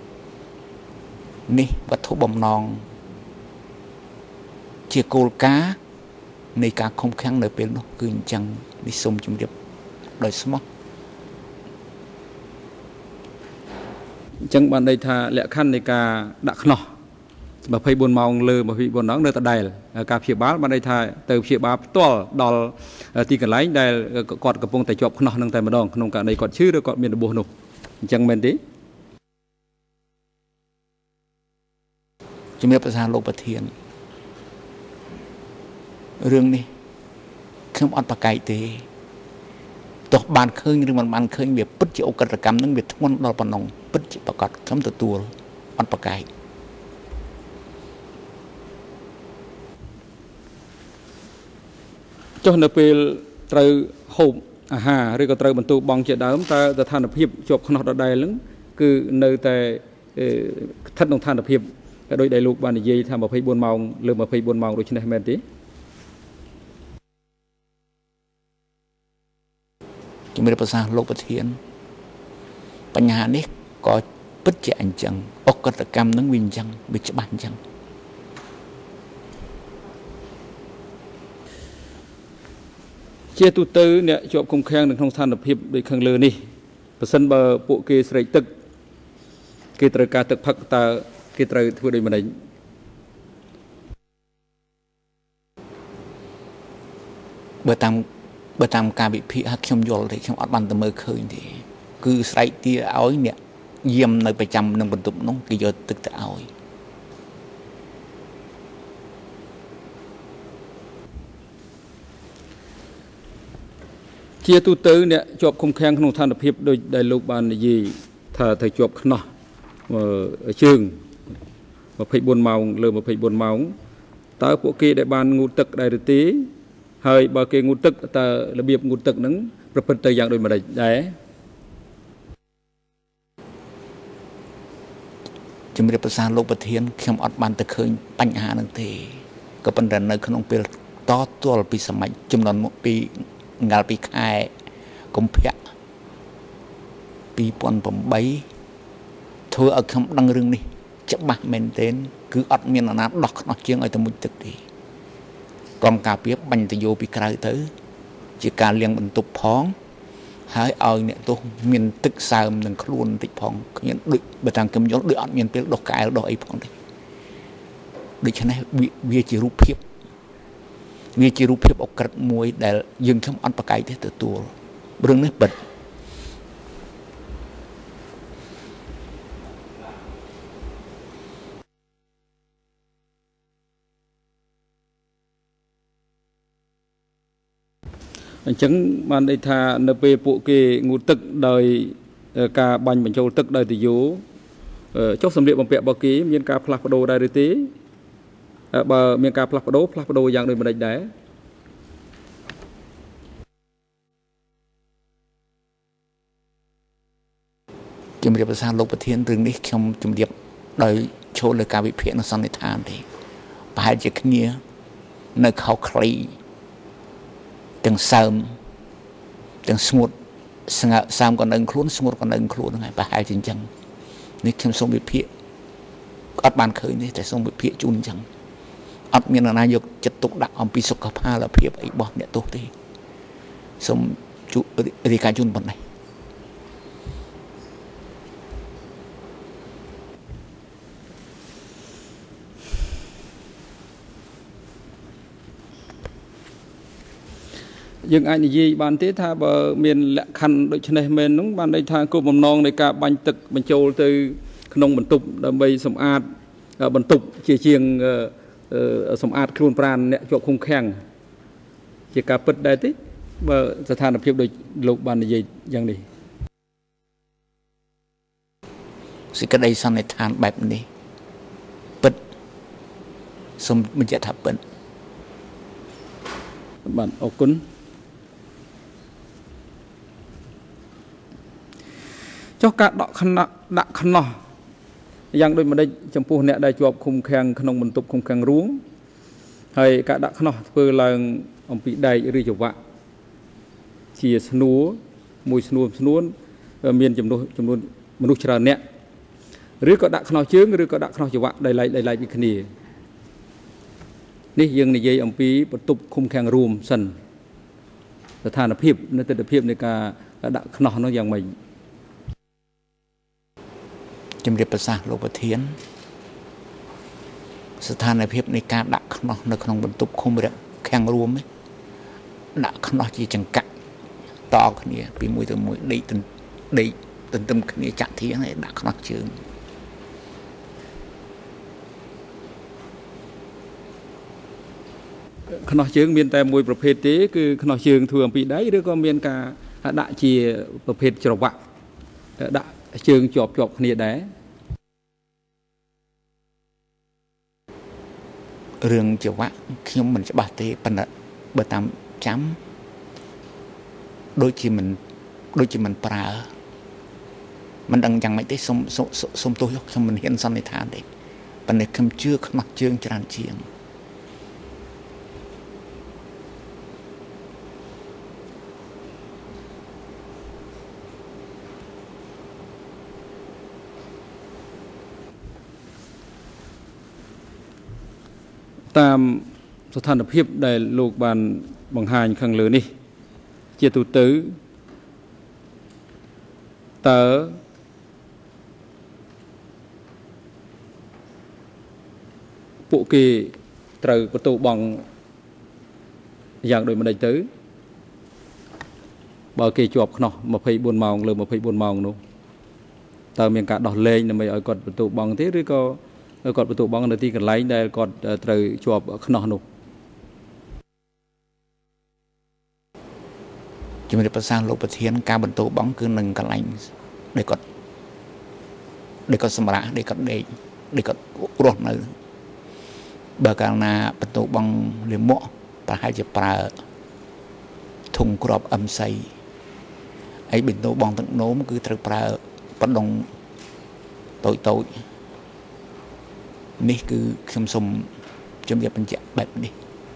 នេះវត្ថុបំណងជាគោលការណ៍នៃការឃុំឃាំងនៅពេលនោះគឺអញ្ចឹងនេះសូមជម្រាបដោយស្មោះអញ្ចឹងបានន័យថាលក្ខខណ្ឌនៃការដាក់ខ្នោះยี่สิบสี่ម៉ោងលើยี่สิบสี่ម៉ោងនៅដដែលការព្យាបាលបានន័យថាទៅព្យាបាលផ្ទាល់ដល់ទីកន្លែងដែលគាត់កំពុងតែជាប់ខ្នោះនឹងតែម្ដងក្នុងករណីគាត់ឈឺឬគាត់មានរបួសនោះអញ្ចឹងមែនទេជំរាបប្រសាលោកប្រធានរឿងនេះខ្ញុំអត់ប្រកែកទេទោះបានឃើញឬមិនបានឃើញវាពិតជាអក្រិតកម្មនឹងវាធ្ងន់ដល់ប៉ុណ្ណឹងពិតជាប្រកាសខ្ញុំទទួលអត់ប្រកែកចុះនៅពេលត្រូវហូបអាហារឬក៏ត្រូវបន្ទោបង់ជាដើមតើស្ថានភាពជាប់ខ្នោះដដែលហ្នឹងគឺនៅតែស្ថិតក្នុងស្ថានភាពដោយដែលលោកបាននិយាយថាยี่สิบสี่ម៉ោងលើยี่สิบสี่ម៉ោងដូចនេះមែនទេជំរាបប្រសាលោកប្រធានបញ្ហានេះក៏ពិតជាអញ្ចឹងអក្រិតកម្មនឹងវាអញ្ចឹងវាច្បាស់អញ្ចឹងជាទូទៅអ្នកជាប់ឃុំឃាំងនៅក្នុងស្ថានភាពដូចខាងលើនេះប្រសិនបើពួកគេស្រេកទឹកគេត្រូវការទឹកផឹកតើគេត្រូវធ្វើដូចម្តេចបើតាមបើតាមការវិភាគហើយខ្ញុំយល់ទេខ្ញុំអត់បានទៅមើលឃើញទេគឺស្រែកទាឲ្យអ្នកយាមនៅប្រចាំនឹងបន្ទប់នោះគេយកទឹកទៅឲ្យជាទូទៅអ្នកជាប់ឃុំឃាំងក្នុងស្ថានភាពដូចដែលលោកបាននិយាយថាត្រូវជាប់ខ្នោះជើងยี่สิบสี่ម៉ោងលើยี่สิบสี่ម៉ោងតើពួកគេដែលបានងូតទឹកដែរឬទេហើយបើគេងូតទឹកតើរបៀបងូតទឹកហ្នឹងប្រព្រឹត្តទៅយ៉ាងដូចម្តេចដែរជំរាបប្រសាលោកប្រធានខ្ញុំអត់បានទៅឃើញបញ្ហាហ្នឹងទេក៏ប៉ុន្តែនៅក្នុងពេលតទល់ពីសម័យចំនួនពីងាល់ពីខែកុម្ភៈពីរពាន់ប្រាំបីធ្វើឲ្យខ្ញុំដឹងរឿងនេះច្បាស់មែនទែនគឺអត់មានអាណាដោះខ្នោះជាងឲ្យទៅមុជទឹកទេកងការពារបាញ់ទៅយកពីក្រៅទៅជាការលាងបន្ទប់ផងហើយឲ្យអ្នកទោសមានទឹកសើមនឹងខ្លួនបន្តិចផងខ្ញុំដូចបើតាមខ្ញុំយល់ដូចអត់មានពេលដោះកែវដោះអីផងទេដូច្នេះវាជារូបភាពវាជារូបភាពអក្រិតមួយដែលយើងខ្ញុំអត់ប្រកែកទេទទួលរឿងនេះពិតអញ្ចឹងបានន័យថានៅពេលពួកគេងូតទឹកដោយការបាញ់បញ្ចូលទឹកដោយទយោចុះសម្លៀកបំពាក់របស់គេមានការផ្លាស់ប្ដូរដែរឬទេបើមានការផ្លាស់ប្ដូរផ្លាស់ប្ដូរយ៉ាងដូចម្តេចដែរជំរាបប្រសាលោកប្រធានរឿងនេះខ្ញុំជំរាបដោយចូលលើការវិភាគនៅសន្និដ្ឋានទេប្រហែលជាគ្នានៅខោខ្លីទាំងសើមទាំងស្ងួតស្ងើសើមក៏នៅខ្លួនស្ងួតក៏នៅខ្លួនហ្នឹងហើយប្រហែលជាអញ្ចឹងនេះខ្ញុំសូមវិភាគអត់បានឃើញទេតែសូមវិភាគជូនអញ្ចឹងអត់មាននរណាយកចិត្តទុកដាក់អំពីសុខភាពភាពអីរបស់អ្នកទោសទេសូមរាយការណ៍ជូនប៉ុណ្ណេះយើងអាចនិយាយបានទេថាបើមានលក្ខខណ្ឌដូចនេះមែនហ្នឹងបានន័យថាគោលបំណងនៃការបាញ់ទឹកបញ្ចូលទៅក្នុងបន្ទប់ដើម្បីសម្អាតបន្ទប់ជាជាងសម្អាតខ្លួនប្រាណអ្នកជាប់ឃុំឃាំងជាការពិតដែរទេបើស្ថានភាពដូចលោកបាននិយាយយ៉ាងនេះសេចក្តីសន្និដ្ឋានបែបនេះពិតសូមបញ្ជាក់ថាពិតបាទអរគុណចុះការដកខ្នោះដាក់ខ្នោះយ៉ាងដូចម្តេចចំពោះអ្នកដែលជាប់ឃុំឃាំងក្នុងបន្ទប់ឃុំឃាំងរួមហើយការដាក់ខ្នោះធ្វើឡើងអំពីដែកឬច្រវាក់ជាស្នួរមួយស្នួរស្នួនមានចំនួនចំនួនមនុស្សច្រើនអ្នកឬក៏ដាក់ខ្នោះជើងឬក៏ដាក់ខ្នោះច្រវាក់ដោយឡែកដោយឡែកពីគ្នានេះយើងនិយាយអំពីបន្ទប់ឃុំឃាំងរួមសិនស្ថានភាពនៅទស្សនវិជ្ជានៃការដាក់ខ្នោះនោះយ៉ាងម៉េចជំរាបប្រសាសន៍លោកប្រធានស្ថានភាពនៃការដាក់ខ្នោះនៅក្នុងបន្ទប់ឃុំឃាំងរួមដាក់ខ្នោះជាចង្កាក់តគ្នាពីមួយទៅមួយដេកដេកទន្ទឹមគ្នាចាក់ធៀងហើយដាក់ខ្នោះជើងខ្នោះជើងមានតែមួយប្រភេទទេគឺខ្នោះជើងធ្វើអំពីដៃឬក៏មានការដាក់ជាប្រភេទច្រវាក់ដាក់ជើងជាប់ជាប់គ្នាដែររឿងច្រវាក់ខ្ញុំមិនច្បាស់ទេប៉ុន្តែបើតាមចាំដូចជាមិនដូចជាមិនប្រើមិនដឹងយ៉ាងម៉េចទេសុំសុំទោសខ្ញុំមិនហ៊ានសន្និដ្ឋានទេប៉ុន្តែខ្ញុំជឿខ្នោះជើងច្រើនជាងតាមស្ថានភាពដែលលោកបានបង្ហាញខាងលើនេះជាទូទៅតើពួកគេត្រូវបន្ទោបង់យ៉ាងដូចម្ដេចទៅបើគេជាប់ខ្នោះម្ភៃបួនម៉ោងលើម្ភៃបួនម៉ោងនោះតើមានការដោះលែងដើម្បីឲ្យគាត់បន្ទោបង់ទេឬក៏គាត់បន្ទោបង់នៅទីកន្លែងដែលគាត់ត្រូវជាប់ខ្នោះនោះជំរាបប្រសាសន៍លោកប្រធានការបន្ទោបង់គឺនឹងកន្លែងដែលគាត់ដែលគាត់សម្រាប់ដែលគាត់ដេកដែលគាត់រស់នៅបើកាលណាបន្ទោបង់លាមកប្រហែលជាប្រើធុងគ្រាប់អឹមសីហើយបន្ទោបង់ទឹកនោមគឺត្រូវប្រើបដុងតូចតូចនេះគឺខ្ញុំសូមជម្រាបបញ្ជាក់បែបនេះ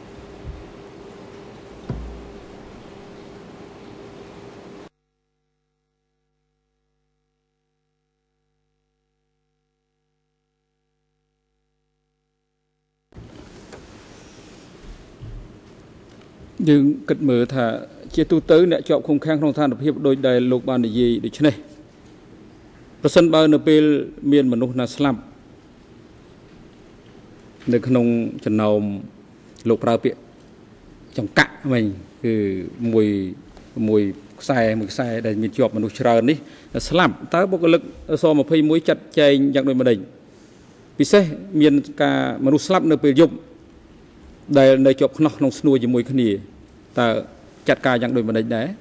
យើងគិតមើលថាជាទូទៅអ្នកជាប់ឃុំឃាំងក្នុងស្ថានភាពដោយដែលលោកបាននិយាយដូច្នេះប្រសិនបើនៅពេលមានមនុស្សណាស្លាប់នៅក្នុងចំណោមលោកប្រើពាក្យចង្កាក់វិញគឺមួយមួយខ្សែមួយខ្សែដែលមានជាប់មនុស្សច្រើននេះស្លាប់តើបុគ្គលិកស-ยี่สิบเอ็ดចាត់ចែងយ៉ាងដូចម្ដេចពិសេសមានការមនុស្សស្លាប់នៅពេលយប់ដែលនៅជាប់ខ្នោះក្នុងស្នួរជាមួយគ្នាតើចាត់ការយ៉ាងដូចម្ដេចដែរ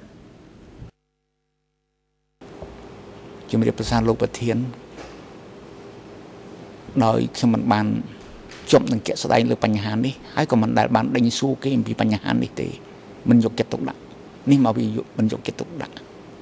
ជំរាបប្រសាសន៍លោកប្រធានដោយខ្ញុំមិនបានជប់នឹងជាក់ស្ដែងលើបញ្ហានេះហើយក៏មិនដែលបានដេញសួរគេអំពីបញ្ហានេះទេមិនយកចិត្តទុកដាក់នេះមកវាមិនយកចិត្តទុកដាក់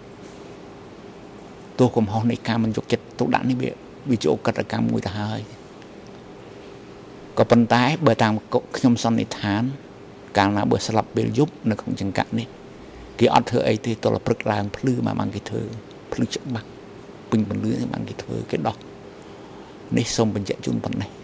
ទោះកំហុសនៃការមិនយកចិត្តទុកដាក់នេះវាវាជាអកតកម្មមួយទៅហើយក៏ប៉ុន្តែបើតាមខ្ញុំសន្និដ្ឋានកាលណាបើស្លាប់ពេលយប់នៅក្នុងចង្កាក់នេះគេអត់ធ្វើអីទេតលព្រឹកឡើងភ្លឺមកបានគេធ្វើភ្លឺច្បាស់ពេញពន្លឺបានគេធ្វើគេដោះនេះសូមបញ្ជាក់ជូនប៉ុណ្ណេះ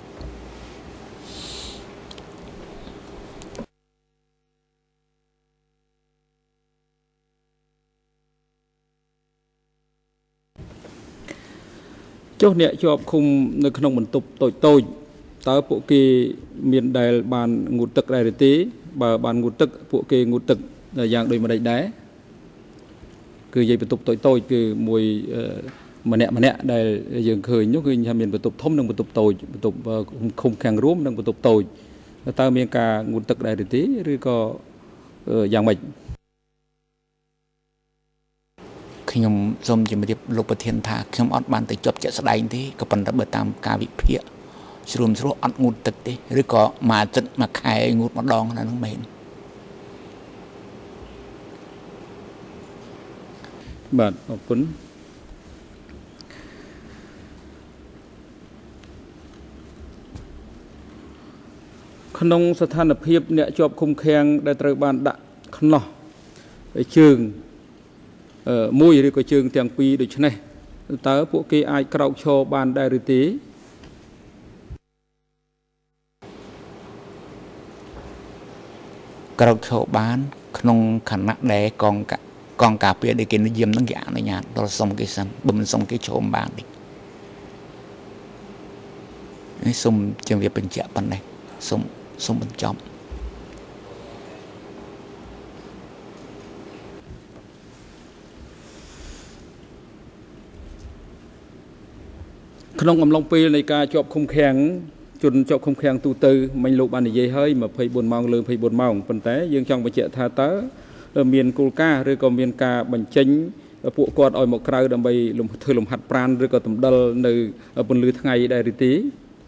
ចុះអ្នកជាប់ឃុំនៅក្នុងបន្ទប់តូចតូចតើពួកគេមានដែលបានងូតទឹកដែរទេបើបានងូតទឹកពួកគេងូតទឹកយ៉ាងដូចម្ដេចដែរគឺនិយាយបន្ទប់តូចតូចគឺមួយម្នាក់ម្នាក់ដែលយើងឃើញនោះគឺថាមានបន្ទប់ធំនិងបន្ទប់តូចបន្ទប់ឃុំឃាំងរួមនិងបន្ទប់តូចតើមានការងូតទឹកដែរទេឬក៏យ៉ាងម៉េចខ្ញុំសូមជម្រាបលោកប្រធានថាខ្ញុំអត់បានទៅជាប់ជាក់ស្ដែងទេក៏ប៉ុន្តែបើតាមការវិភាគជ្រុំជ្រោះអត់ងូតទឹកទេឬក៏មួយអាទិត្យមួយខែងូតម្ដងណាហ្នឹងមែនបាទអរគុណក្នុងស្ថានភាពអ្នកជាប់ឃុំឃាំងដែលត្រូវបានដាក់ខ្នោះជើងមួយឬក៏ជើងទាំងពីរដូចនេះតើពួកគេអាចក្រោកឈរបានដែរឬទេក្រោកឈរបានក្នុងខណៈដែលកងកងការពារដែលគេនិយមនឹងគេអនុញ្ញាតដល់សុំគេសិនបើមិនសុំគេឈរបានទេនេះសុំជម្រាបបញ្ជាក់ប៉ុណ្ណេះសុំសុំបញ្ចប់ក្នុងអំឡុងពេលនៃការជាប់ឃុំឃាំងជនជាប់ឃុំឃាំងទូទៅមិញលោកបាននិយាយហើយยี่สิบสี่ម៉ោងលើยี่สิบสี่ម៉ោងប៉ុន្តែយើងចង់បញ្ជាក់ថាតើមានគោលការណ៍ឬក៏មានការបញ្ចេញពួកគាត់ឲ្យមកក្រៅដើម្បីលំធ្វើលំហាត់ប្រាណឬក៏តម្ដិលនៅពន្លឺថ្ងៃដែរឬទេ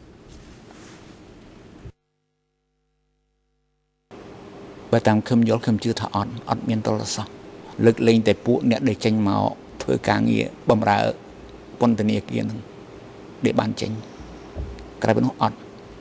បើតាមខ្ញុំយល់ខ្ញុំជឿថាអត់អត់មានតលសោះលើកលែងតែពួកអ្នកដែលចេញមកធ្វើការងារបម្រើពន្ធនាគារនឹងដែលបានចេញក្រៅពីនោះអត់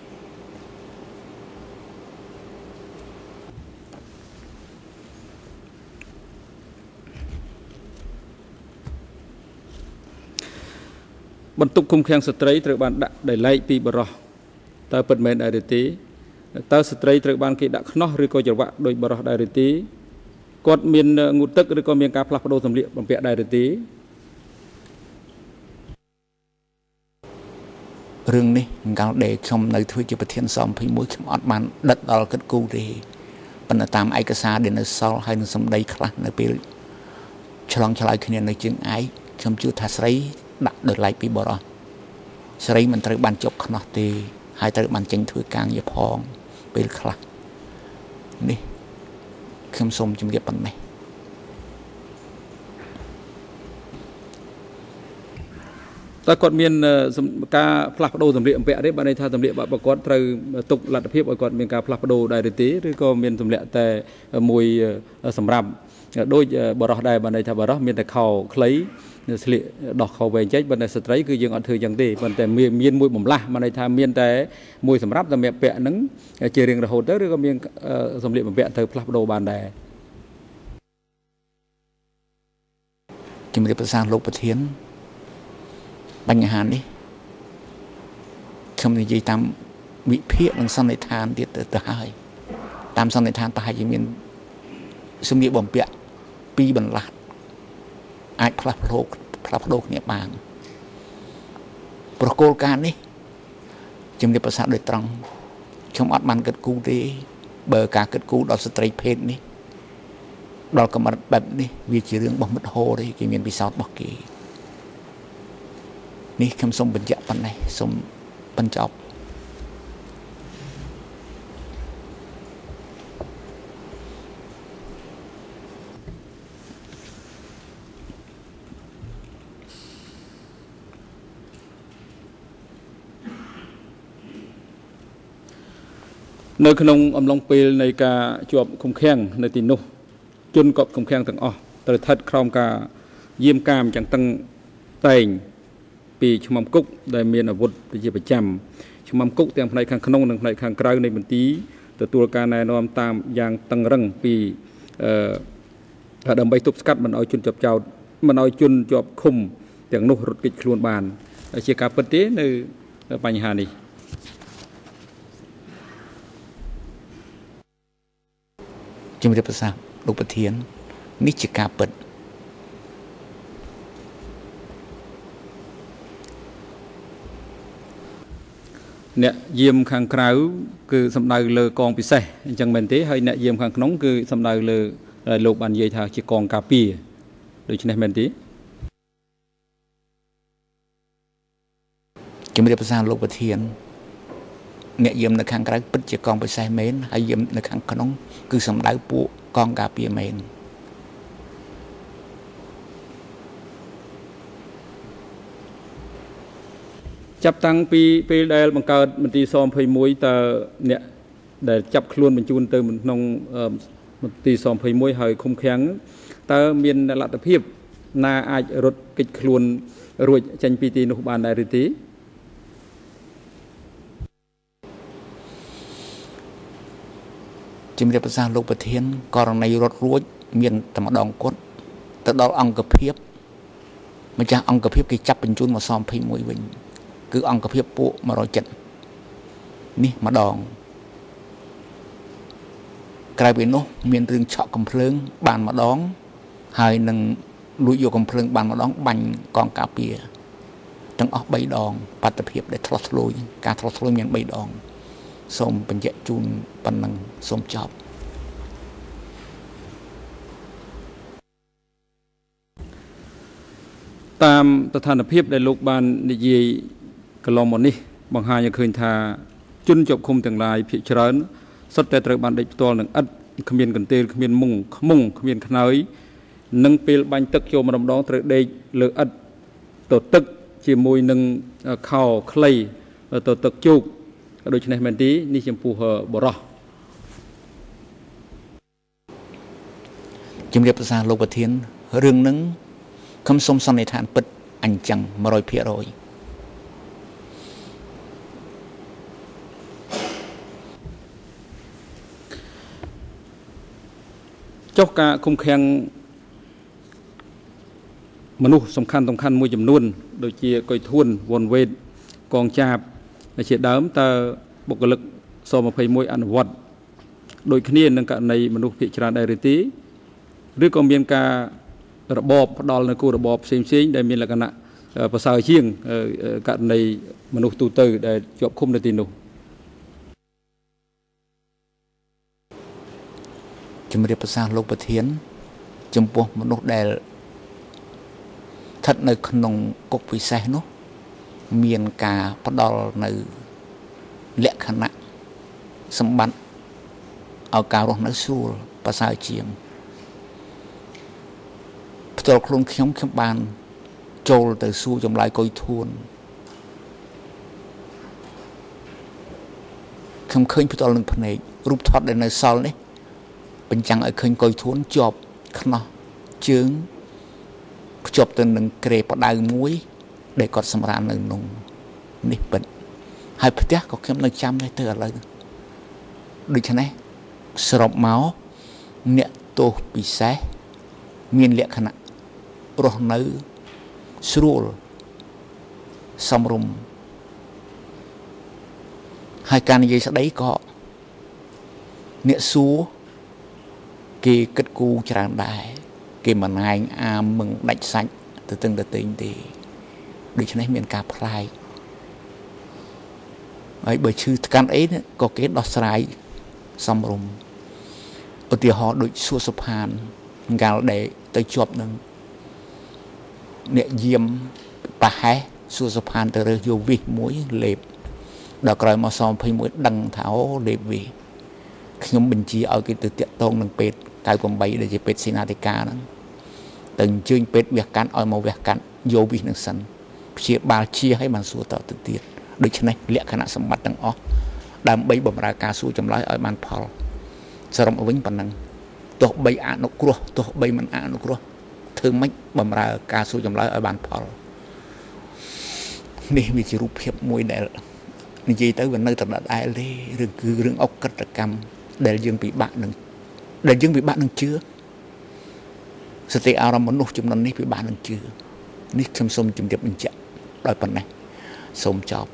បន្ទប់ឃុំឃាំងស្ត្រីត្រូវបានដាក់ដោយឡែកពីបរិសុទ្ធតើពិតមែនដែរឬទេតើស្ត្រីត្រូវបានគេដាក់ខ្នោះឬក៏ច្រវាក់ដោយបរិសុទ្ធដែរឬទេគាត់មានងូតទឹកឬក៏មានការផ្លាស់ប្ដូរសម្លៀកបំពាក់ដែរឬទេរឿងនេះកាលដែលខ្ញុំនៅធ្វើជាប្រធានសភាមួយខ្ញុំអត់បានដិតដល់គិតគូរទេប៉ុន្តែតាមឯកសារដែលនៅសល់ហើយនឹងសម្ដីខ្លះនៅពេលឆ្លងឆ្លើយគ្នានៅជើងឯកខ្ញុំជឿថាស្រីដាក់ដោយឡែកពីបរិសុទ្ធស្រីមិនត្រូវបានជាប់ខ្នោះទេហើយត្រូវបានចេញធ្វើការងារផងពេលខ្លះនេះខ្ញុំសូមជម្រាបប៉ុណ្ណេះតើគាត់មានការផ្លាស់ប្ដូរសម្លៀកបំពាក់ទេបានន័យថាសម្លៀកបំពាក់គាត់ត្រូវទុកលទ្ធភាពឲ្យគាត់មានការផ្លាស់ប្ដូរដែរទេឬក៏មានសម្លៀកតែមួយសម្រាប់ដូចបរិសុទ្ធដែរបានន័យថាបរិសុទ្ធមានតែខោខ្លីស្លៀកដោះខោវែងចេញប៉ុន្តែស្ត្រីគឺយើងអត់ធ្វើយ៉ាងទេប៉ុន្តែមានមួយបំលាស់បានន័យថាមានតែមួយសម្រាប់សម្លៀកពាក់ហ្នឹងជារៀងរហូតទៅឬក៏មានសម្លៀកបំពាក់ទៅផ្លាស់ប្ដូរបានដែរជំរាបប្រសាលោកប្រធានបញ្ហានេះខ្ញុំនិយាយតាមវិភាគនិងសន្និដ្ឋានទៀតទៅហើយតាមសន្និដ្ឋានប្រហែលជាមានសម្លៀកបំពាក់ពីរបន្លាស់អាចផ្លាស់ប្ដូរផ្លាស់ប្ដូរគ្នាបានប្រគល់ការនេះជំរាបប្រសាទដោយត្រង់ខ្ញុំអត់បានគិតគូរទេបើការគិតគូរដល់ស្ត្រីភេទនេះដល់កម្រិតបែបនេះវាជារឿងរបស់មិត្តហោទេគេមានពិសោធន៍របស់គេនេះខ្ញុំសូមបញ្ជាក់ប៉ុណ្ណេះសូមបញ្ចប់នៅក្នុងអំឡុងពេលនៃការជាប់ឃុំឃាំងនៅទីនោះជនជាប់ឃុំឃាំងទាំងអស់ត្រូវស្ថិតក្រោមការយាមកាមយ៉ាងតឹងតែងពីឆ្មាំគុកដែលមានអាវុធជាប្រចាំឆ្មាំគុកទាំងផ្នែកខាងក្នុងនិងផ្នែកខាងក្រៅនៃមន្ទីរទទួលការណែនាំតាមយ៉ាងតឹងរឹងពីអឺដើម្បីទប់ស្កាត់មិនឲ្យជនជាប់ចោតមិនឲ្យជនជាប់ឃុំទាំងនោះរត់គេចខ្លួនបានជាការពិតទេនៅបញ្ហានេះជំរាបប្រសាទលោកប្រធាននេះជាការពិតអ្នកយាមខាងក្រៅគឺសំដៅលើកងពិសេសអញ្ចឹងមែនទេហើយអ្នកយាមខាងក្នុងគឺសំដៅលើលោកបាននិយាយថាជាកងការពារដូច្នេះមែនទេជំរាបប្រសាទលោកប្រធានអ្នកយាមនៅខាងក្រៅពិតជាកងពិសេសមែនហើយយាមនៅខាងក្នុងគឺសំដៅពួកកងការពារមែនចាប់តាំងពីពេលដែលបង្កើតមន្ទីរស-ยี่สิบเอ็ดតើអ្នកដែលចាប់ខ្លួនបញ្ជូនទៅក្នុងមន្ទីរស-ยี่สิบเอ็ดហើយឃុំឃាំងតើមានលទ្ធភាពណាអាចរត់គេចខ្លួនរួចចេញពីទីនោះបានដែរឬទេជំរាបប្រសាទលោកប្រធានករណីរត់រួច miền tầm đòn cốt từ đó ông cập hiệp mà cha ông cập hiệp cái chấp bình chun mà xóm phi mũi bình cứ ông cập hiệp bộ mà rồi chật ní mà đòn cái bên nó miền rừng chọn cầm phượng bàn mà đón hai nâng lùi vô cầm phượng bàn mà đón bành con cà pìa trong óc bay đòn bắt tập hiệp để thọt lùi cả thọt lùi miền bay đòn xôm bên dạy chun bên nâng xôm chọc ตามสถานភាពដែលលោកបាននិយាយកន្លងមកនេះបង្ហាញឲ្យឃើញថាជនជាប់ឃុំទាំងឡាយភាគច្រើនសុទ្ធតែត្រូវបានដេកផ្ទាល់នឹងឥដ្ឋគ្មានកន្ទេលគ្មានមុងខ្មុងគ្មានខ្នើយនិងពេលបាញ់ទឹកចូលម្ដងម្ដងត្រូវដេកលើឥដ្ឋទៅទឹកជាមួយនឹងខោខ្លីទៅទឹកជោគដូច្នេះមែនទេនេះចំពោះបរោះជំរាបសារលោកប្រធានរឿងនឹង không xông xông này thản bật ảnh chẳng mà rồi phía rồi chốc cả không khen mà nu song khăn song khăn môi chùm nuôn đôi chia coi thuôn vòn vệt còn chạp là chia đám ta bộc lực so mà phải môi ăn vật đôi khi nâng cả này mà nu phía tràn đại tí đứa con biên ca ระบบដល់នៅគូរបបផ្សេងផ្សេងដែលមានលក្ខណៈប្រសើរជាងករណីមនុស្សទូទៅដែលជាប់ឃុំនៅទីនោះជំរាបប្រសាសន៍លោកប្រធានចំពោះមនុស្សដែលស្ថិតនៅក្នុងគុកពិសេសនោះមានការផ្ដល់នៅលក្ខណៈសម្បត្តិឲ្យការរស់នៅស្រួលប្រសើរជាង ตลอดខ្លួនខ្ញុំខ្ញុំបានចូលទៅសួរចម្លើយកុយធួនខ្ញុំឃើញផ្ទាល់នឹងភ្នែករូបថតដែលនៅសល់នេះបញ្ចាំងឲ្យឃើញកុយធួនជាប់ខ្នោះជើងភ្ជាប់ទៅនឹងក្រេផ្ដៅមួយដែលគាត់សម្រាននៅក្នុងនេះពិតហើយផ្ទះក៏ខ្ញុំនៅចាំនេះទៅឥឡូវដូច្នេះសរុបមកអ្នកទោសពិសេសមានលក្ខណៈ រស់នៅស្រួលសំរុំហើយការនិយាយស្ដីក៏អ្នកសួរគេគិតគូរច្រើនដែរគេមិនហែងអាមមឹងដាច់សាច់ទៅទឹងទៅទិញទេដូច្នេះមានការផ្លាយហើយបើឈឺថ្កាត់អីក៏គេដោះស្រាយសំរុំឧទាហរណ៍ដូចសួរសុផានកាលដែលទៅជាប់នឹង អ្នកយាមប្រហែសសួរសុផានទៅរើសយកវិសមួយលេបដល់ក្រោយមកសងភ័យមួយដឹងថាអូលេបវិសខ្ញុំបញ្ជាឲ្យគេទៅតាក់ទងនឹងពេទ្យ កៅកំបីដែលជាពេទ្យសេនាធិការហ្នឹងទៅអញ្ជើញពេទ្យវះកាន់ឲ្យមកវះកាន់យកវិសនឹងសិនព្យាបាលជាឲ្យបានសួរតទៅទៀតដូច្នេះលក្ខណៈសម្បត្តិទាំងអស់ដើម្បីបម្រើការសួរចម្លើយឲ្យបានផលសរុបវិញប៉ុណ្ណឹងទោះបីអនុគ្រោះទោះបីមិនអនុគ្រោះ ធ្វើម៉េចបំរើការសួរចម្លើយឲ្យបានផលនេះវាជារូបភាពមួយដែលនិយាយទៅវានៅតែដដែលទេឬគឺរឿងអក្រិតកម្មដែលយើងពិបាកនឹងដែលយើងពិបាកនឹងជឿសតិអារម្មណ៍មនុស្សចំនួននេះពិបាកនឹងជឿនេះខ្ញុំសូមជម្រាបបញ្ជាក់ដោយប៉ុណ្ណេះសូមចប់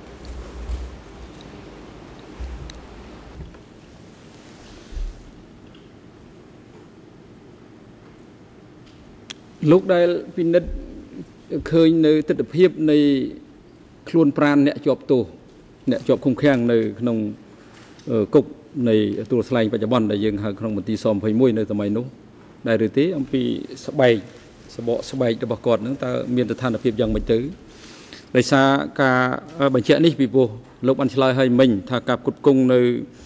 លោកដែលពិនិត្យឃើញនៅទស្សនវិជ្ជានៃខ្លួនប្រាណអ្នកជាប់ទោសអ្នកជាប់ឃុំឃាំងនៅក្នុងគុកនៃទួលស្លែងបច្ចុប្បន្នដែលយើងហៅក្នុងមន្ទីរស-ยี่สิบเอ็ดនៅសម័យនោះដែរឬទេអំពីស្បែកសបកស្បែករបស់គាត់ហ្នឹងតើមានស្ថានភាពយ៉ាងម៉េចទៅដោយសារការបញ្ជាក់នេះពីព្រោះលោកបានឆ្លើយឲ្យមិញថាការគុតគង់នៅ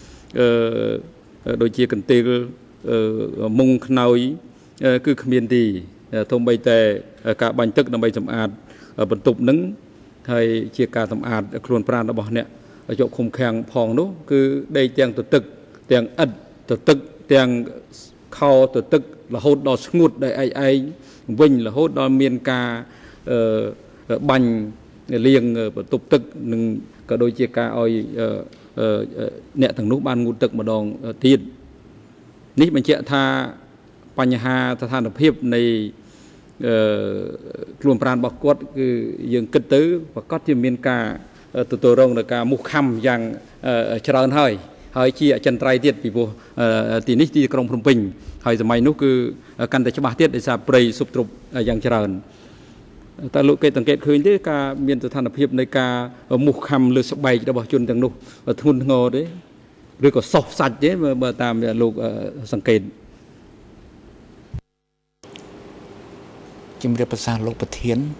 ដូចជាកន្ទេលមុងខ្នើយគឺគ្មានទី ធំបីតែការបាញ់ទឹកដើម្បីសម្អាតបន្ទប់នឹងហើយជាការសម្អាតខ្លួនប្រាណរបស់អ្នកជាប់ឃុំឃាំងផងនោះគឺដេកទាំងទៅទឹកទាំងឥដ្ឋទៅទឹកទាំងខោទៅទឹករហូតដល់ស្ងួតដែលឯងឯងវិញរហូតដល់មានការបាញ់លាងបន្ទប់ទឹកនឹងក៏ដូចជាការឲ្យអ្នកទាំងនោះបានងូតទឹកម្ដងទៀតនេះបញ្ជាក់ថាបញ្ហាស្ថានភាពនៃខ្លួនប្រាណរបស់គាត់គឺយើងគិតទៅប្រកាសជាមានការទទួលរងនឹងការមុខខំយ៉ាងច្រើនហើយហើយជាអចិន្ត្រៃយ៍ទៀតពីព្រោះទីនេះទីក្រុងភ្នំពេញហើយសម័យនោះគឺកាន់តែច្បាស់ទៀតដោយសារព្រៃស៊ុបទ្រុបយ៉ាងច្រើនតែលោកគេសង្កេតឃើញទេការមានស្ថានភាពនៃការមុខខំលើស្បែករបស់ជនទាំងនោះធ្ងន់ធ្ងរទេឬក៏សោះសាច់ទេបើតាមលោកសង្កេតជំរាបប្រសាលោកប្រធាន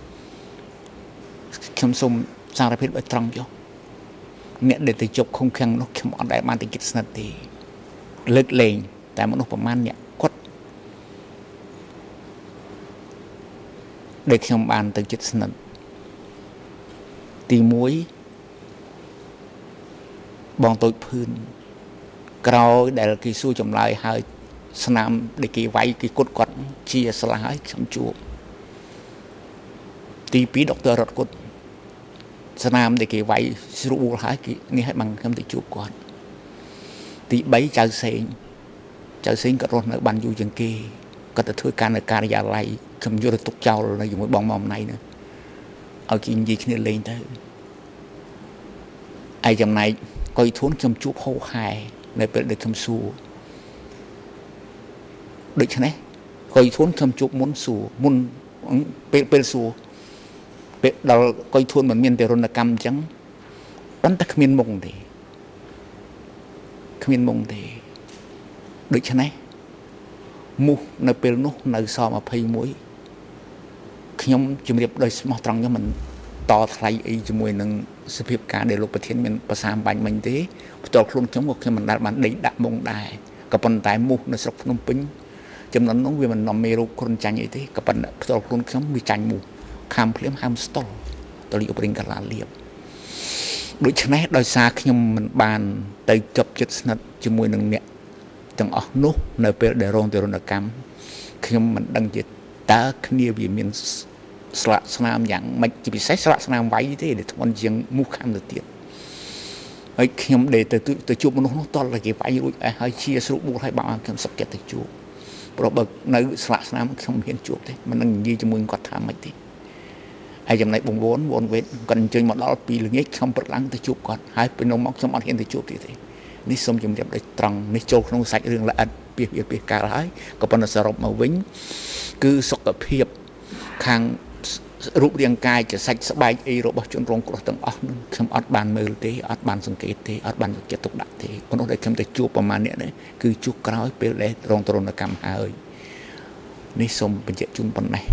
ខ្ញុំសូមសារភាពឲ្យត្រង់ចុះអ្នកដែលទៅជប់ឃុំឃាំងនោះខ្ញុំអត់ដែលបានទៅគិតស្និទ្ធទេលើកលែងតែមនុស្សប្រមាណអ្នកគាត់ដែលខ្ញុំបានទៅគិតស្និទ្ធទីមួយបងតូចភឿនក្រោយដែលគេសួរចម្លើយហើយស្នាមដែលគេវាយគេគុតគាត់ជាស្លាហើយខ្ញុំជួបទីពីរដុកទ័ររត់គុតស្នាមដែលគេវាយស្រួលហើយគេនេះឲ្យបានខ្ញុំទៅជួបគាត់ទីបីចៅសេងចៅសេងក៏រស់នៅបានយូរជាងគេគាត់ទៅធ្វើការនៅការិយាល័យខ្ញុំយកទៅទុកចោលនៅជាមួយបងមកណៃនោះឲ្យគេនិយាយគ្នាលេងទៅឯចំណែកកុយធួនខ្ញុំជួបហោខែនៅពេលដែលខ្ញុំសួរដូច្នេះកុយធួនខ្ញុំជួបមុនសួរមុនពេលពេលសួរពេលដល់កុយធួនមិនមានតែរនកម្មអញ្ចឹងប៉ុន្តែគ្មានមុខទេគ្មានមុខទេដូច្នេះមុខនៅពេលនោះនៅស-ยี่สิบเอ็ดខ្ញុំជំរាបដោយស្មោះត្រង់ខ្ញុំមិនតថ្លៃអីជាមួយនឹងសភាពការដែលលោកប្រធានមានប្រសាបាញ់មិញទេផ្ទាល់ខ្លួនខ្ញុំក៏ខ្ញុំមិនដែលបានដេកដាក់មុងដែរក៏ប៉ុន្តែមុខនៅស្រុកភ្នំពេញចំណុចនោះវាមិននាំមេរោគគ្រុនចាញ់អីទេក៏ប៉ុន្តែផ្ទាល់ខ្លួនខ្ញុំវាចាញ់មុខខាំភ្លាមហាមស្តុលតលីអបរិងកាឡាលៀបដូច្នេះដោយសារខ្ញុំមិនបានទៅជប់ចិត្តស្និទ្ធជាមួយនឹងអ្នកទាំងអស់នោះនៅពេលដែលរងទរណកម្មខ្ញុំមិនដឹងជាតើគ្នាវាមានស្លាកស្នាមយ៉ាងម៉េចជាពិសេសស្លាកស្នាមវាយទេដែលធ្ងន់ជាងមុខខាំទៅទៀតហើយខ្ញុំដែលទៅទៅជួបមនុស្សនោះតលតែគេវាយរួចហើយជាស្រួលបួលហើយបើខ្ញុំសុខចិត្តទៅជួបព្រោះបើនៅស្លាកស្នាមខ្ញុំមិនហ៊ានជួបទេមិននឹងនិយាយជាមួយគាត់ថាម៉េចទេហើយចំណែកបងវ៉ុនវ៉ុនវេតគាត់អញ្ជើញមកដល់ពីល្ងាចខ្ញុំព្រឹកឡើងទៅជួបគាត់ហើយពេលនោះមកខ្ញុំអត់ហ៊ានទៅជួបទៀតទេនេះសូមជម្រាបដោយត្រង់នេះចូលក្នុងសាច់រឿងល្អិតពីពីពីកាលហើយក៏ប៉ុន្តែសរុបមកវិញគឺសុខភាពខាងរូបរាងកាយជាសាច់ស្បែកអីរបស់ជនរងគ្រោះទាំងអស់នោះខ្ញុំអត់បានមើលទេអត់បានសង្កេតទេអត់បានយកចិត្តទុកដាក់ទេប៉ុន្តែខ្ញុំទៅជួបប្រមាណអ្នកនេះគឺជួបក្រោយពេលដែលរងទរណកម្មហើយនេះសូមបញ្ជាក់ជូនប៉ុណ្ណេះ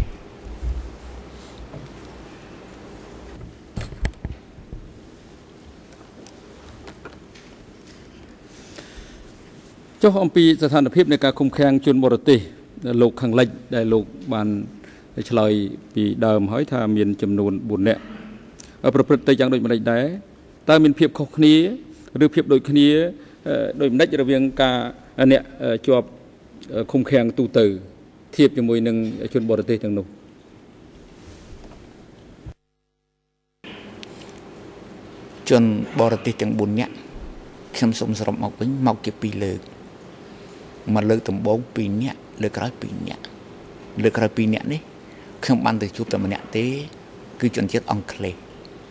ចុះអំពីស្ថានភាពនៃការឃុំឃាំងជនបរទេសលោកខាងលិចដែលលោកបានឆ្លើយពីដើមហើយថាមានចំនួនបួននាក់ប្រព្រឹត្តទៅយ៉ាងដូចម្តេចដែរតើមានភាពខុសគ្នាឬភាពដូចគ្នាដូចម្តេចរវាងការអ្នកជាប់ឃុំឃាំងទូទៅធៀបជាមួយនឹងជនបរទេសទាំងនោះជនបរទេសទាំងបួននាក់ខ្ញុំសូមសរុបមកវិញមកជាពីរលើកមកលើកដំបូងពីរនាក់លើកក្រោយពីរនាក់លើកក្រោយពីរនាក់នេះខ្ញុំបានទៅជួបតែម្នាក់ទេគឺជនជាតិអង់គ្លេស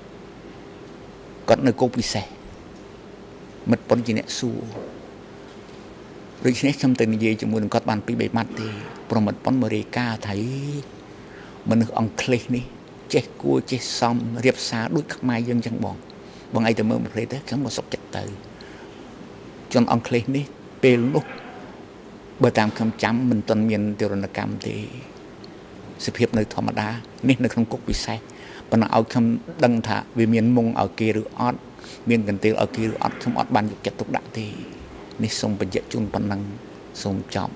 គាត់នៅគុកពិសេសមិត្តប៉ុនជាអ្នកសួរដូច្នេះខ្ញុំទៅនិយាយជាមួយនឹងគាត់បានពីរបីម៉ាត់ទេប្រមិត្តប៉ុនមករាយការណ៍ថាមនុស្សអង់គ្លេសនេះចេះគួរចេះសមរៀបសារដូចខ្មែរយើងចឹងបងបងឯងទៅមើលប្រភេទទៅខ្ញុំក៏សុខចិត្តទៅជនអង់គ្លេសនេះពេលនោះបើតាមខ្ញុំចាំមិនទាន់មានទរណកម្មទេសភាពនៅធម្មតានេះនៅក្នុងគុកពិសេសប៉ុន្តែឲ្យខ្ញុំដឹងថាវាមានមុងឲ្យគេឬអត់មានកន្ទេលឲ្យគេឬអត់ខ្ញុំអត់បានយកចិត្តទុកដាក់ទេនេះសូមបញ្ជាក់ជូនប៉ុណ្ណឹងសូមចប់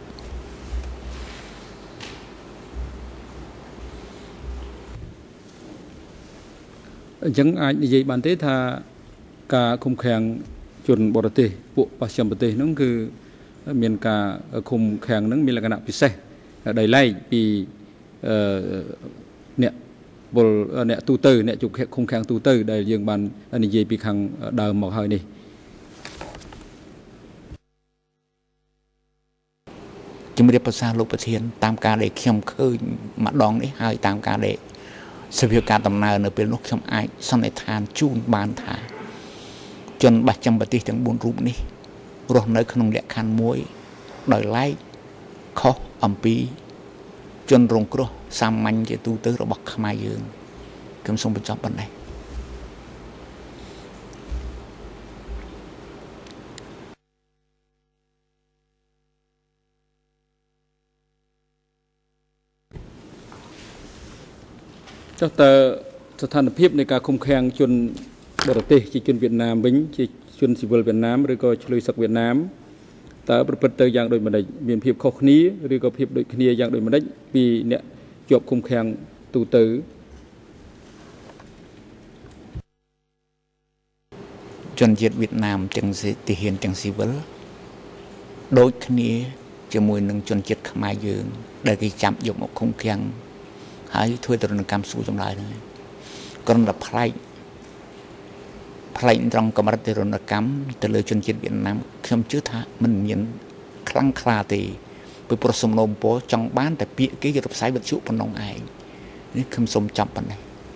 អញ្ចឹងអាចនិយាយបានទេថាការឃុំឃាំងជនបរទេសពួកបស្ចិមប្រទេសហ្នឹងគឺមានការឃុំឃាំងហ្នឹងមានលក្ខណៈពិសេសដោយឡែកពីអ្នកពលអ្នកទូទៅអ្នកជុកឃុំឃាំងទូទៅដែលយើងបាននិយាយពីខាងដើមមកហើយនេះជំរាបប្រសាលោកប្រធានតាមការដែលខ្ញុំឃើញម្ដងនេះហើយតាមការដែលសភាការដំណើរនៅពេលនោះខ្ញុំអាចសន្និដ្ឋានជូនបានថាជនបច្ចឹមប្រទេសទាំងបួនរូបនេះរស់នៅក្នុងលក្ខខណ្ឌមួយដោយឡែកខុសអំពីជនរងគ្រោះសាមញ្ញជាទូទៅរបស់ខ្មែរយើងខ្ញុំសូមបញ្ចប់ប៉ុណ្ណេះចុះតើស្ថានភាពនៃការឃុំឃាំងជនបរទេសជាជនវៀតណាមវិញជាជនស៊ីវិលវៀតណាមឬក៏ឆ្លើយសឹកវៀតណាមតើប្រព្រឹត្តទៅយ៉ាងដូចម្តេចមានភាពខុសគ្នាឬក៏ភាពដូចគ្នាយ៉ាងដូចម្តេចពីអ្នកជាប់ឃុំឃាំងទូទៅជនជាតិវៀតណាមទាំងទាហានទាំងស៊ីវិលដូចគ្នាជាមួយនឹងជនជាតិខ្មែរយើងដែលគេចាប់យកមកឃុំឃាំងហើយធ្វើទរណកម្មសួរចម្លើយហ្នឹងគ្រាន់តែផ្លែកផ្លែកត្រង់កម្រិតទរណកម្មទៅលើជនជាតិវៀតណាមខ្ញុំជឿថាมันមានខ្លាំងក្លាទេពីប្រសំណូមពរចង់បានតែពាក្យគេយកទៅផ្សាយវិទ្យុប៉ុណ្ណឹងឯងនេះខ្ញុំសូមចាប់ប៉ុណ្ណេះ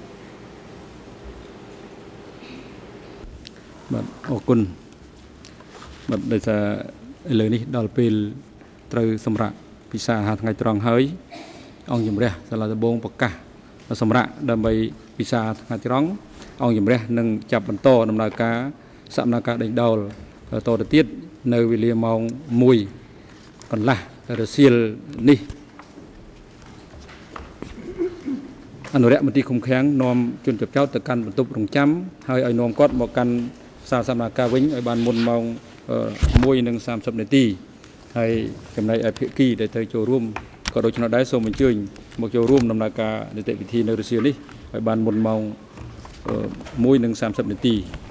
បាទអរគុណបាទដោយសារឥឡូវនេះដល់ពេលត្រូវសម្រាប់ពិសាអាហារថ្ងៃត្រង់ហើយអង្គជំរះសាលាដំបងប្រកាសសម្រាប់ដើម្បីពិសាថ្ងៃត្រង់អង្គជំរះនឹងចាប់បន្តដំណើរការសកម្មភាពដេញដោលតទៅទៀតនៅវេលាម៉ោងមួយកន្លះរសៀលនេះអនុរិយមន្ត្រីឃុំឃាំងនាំជនជាប់ចោតទៅកាន់បន្ទប់រងចាំហើយឲ្យនាំគាត់មកកាន់សាលសកម្មភាពវិញឲ្យបានមុនម៉ោងមួយនិងសាមសិបនាទីហើយចំណែកឯភាគីដែលត្រូវចូលរួមក៏ដូច្នោះដែរសូមអញ្ជើញមកចូលរួមដំណើរការនីតិវិធីនៅរសៀលនេះឲ្យបានមុនម៉ោងមួយនិងសាមសិបនាទី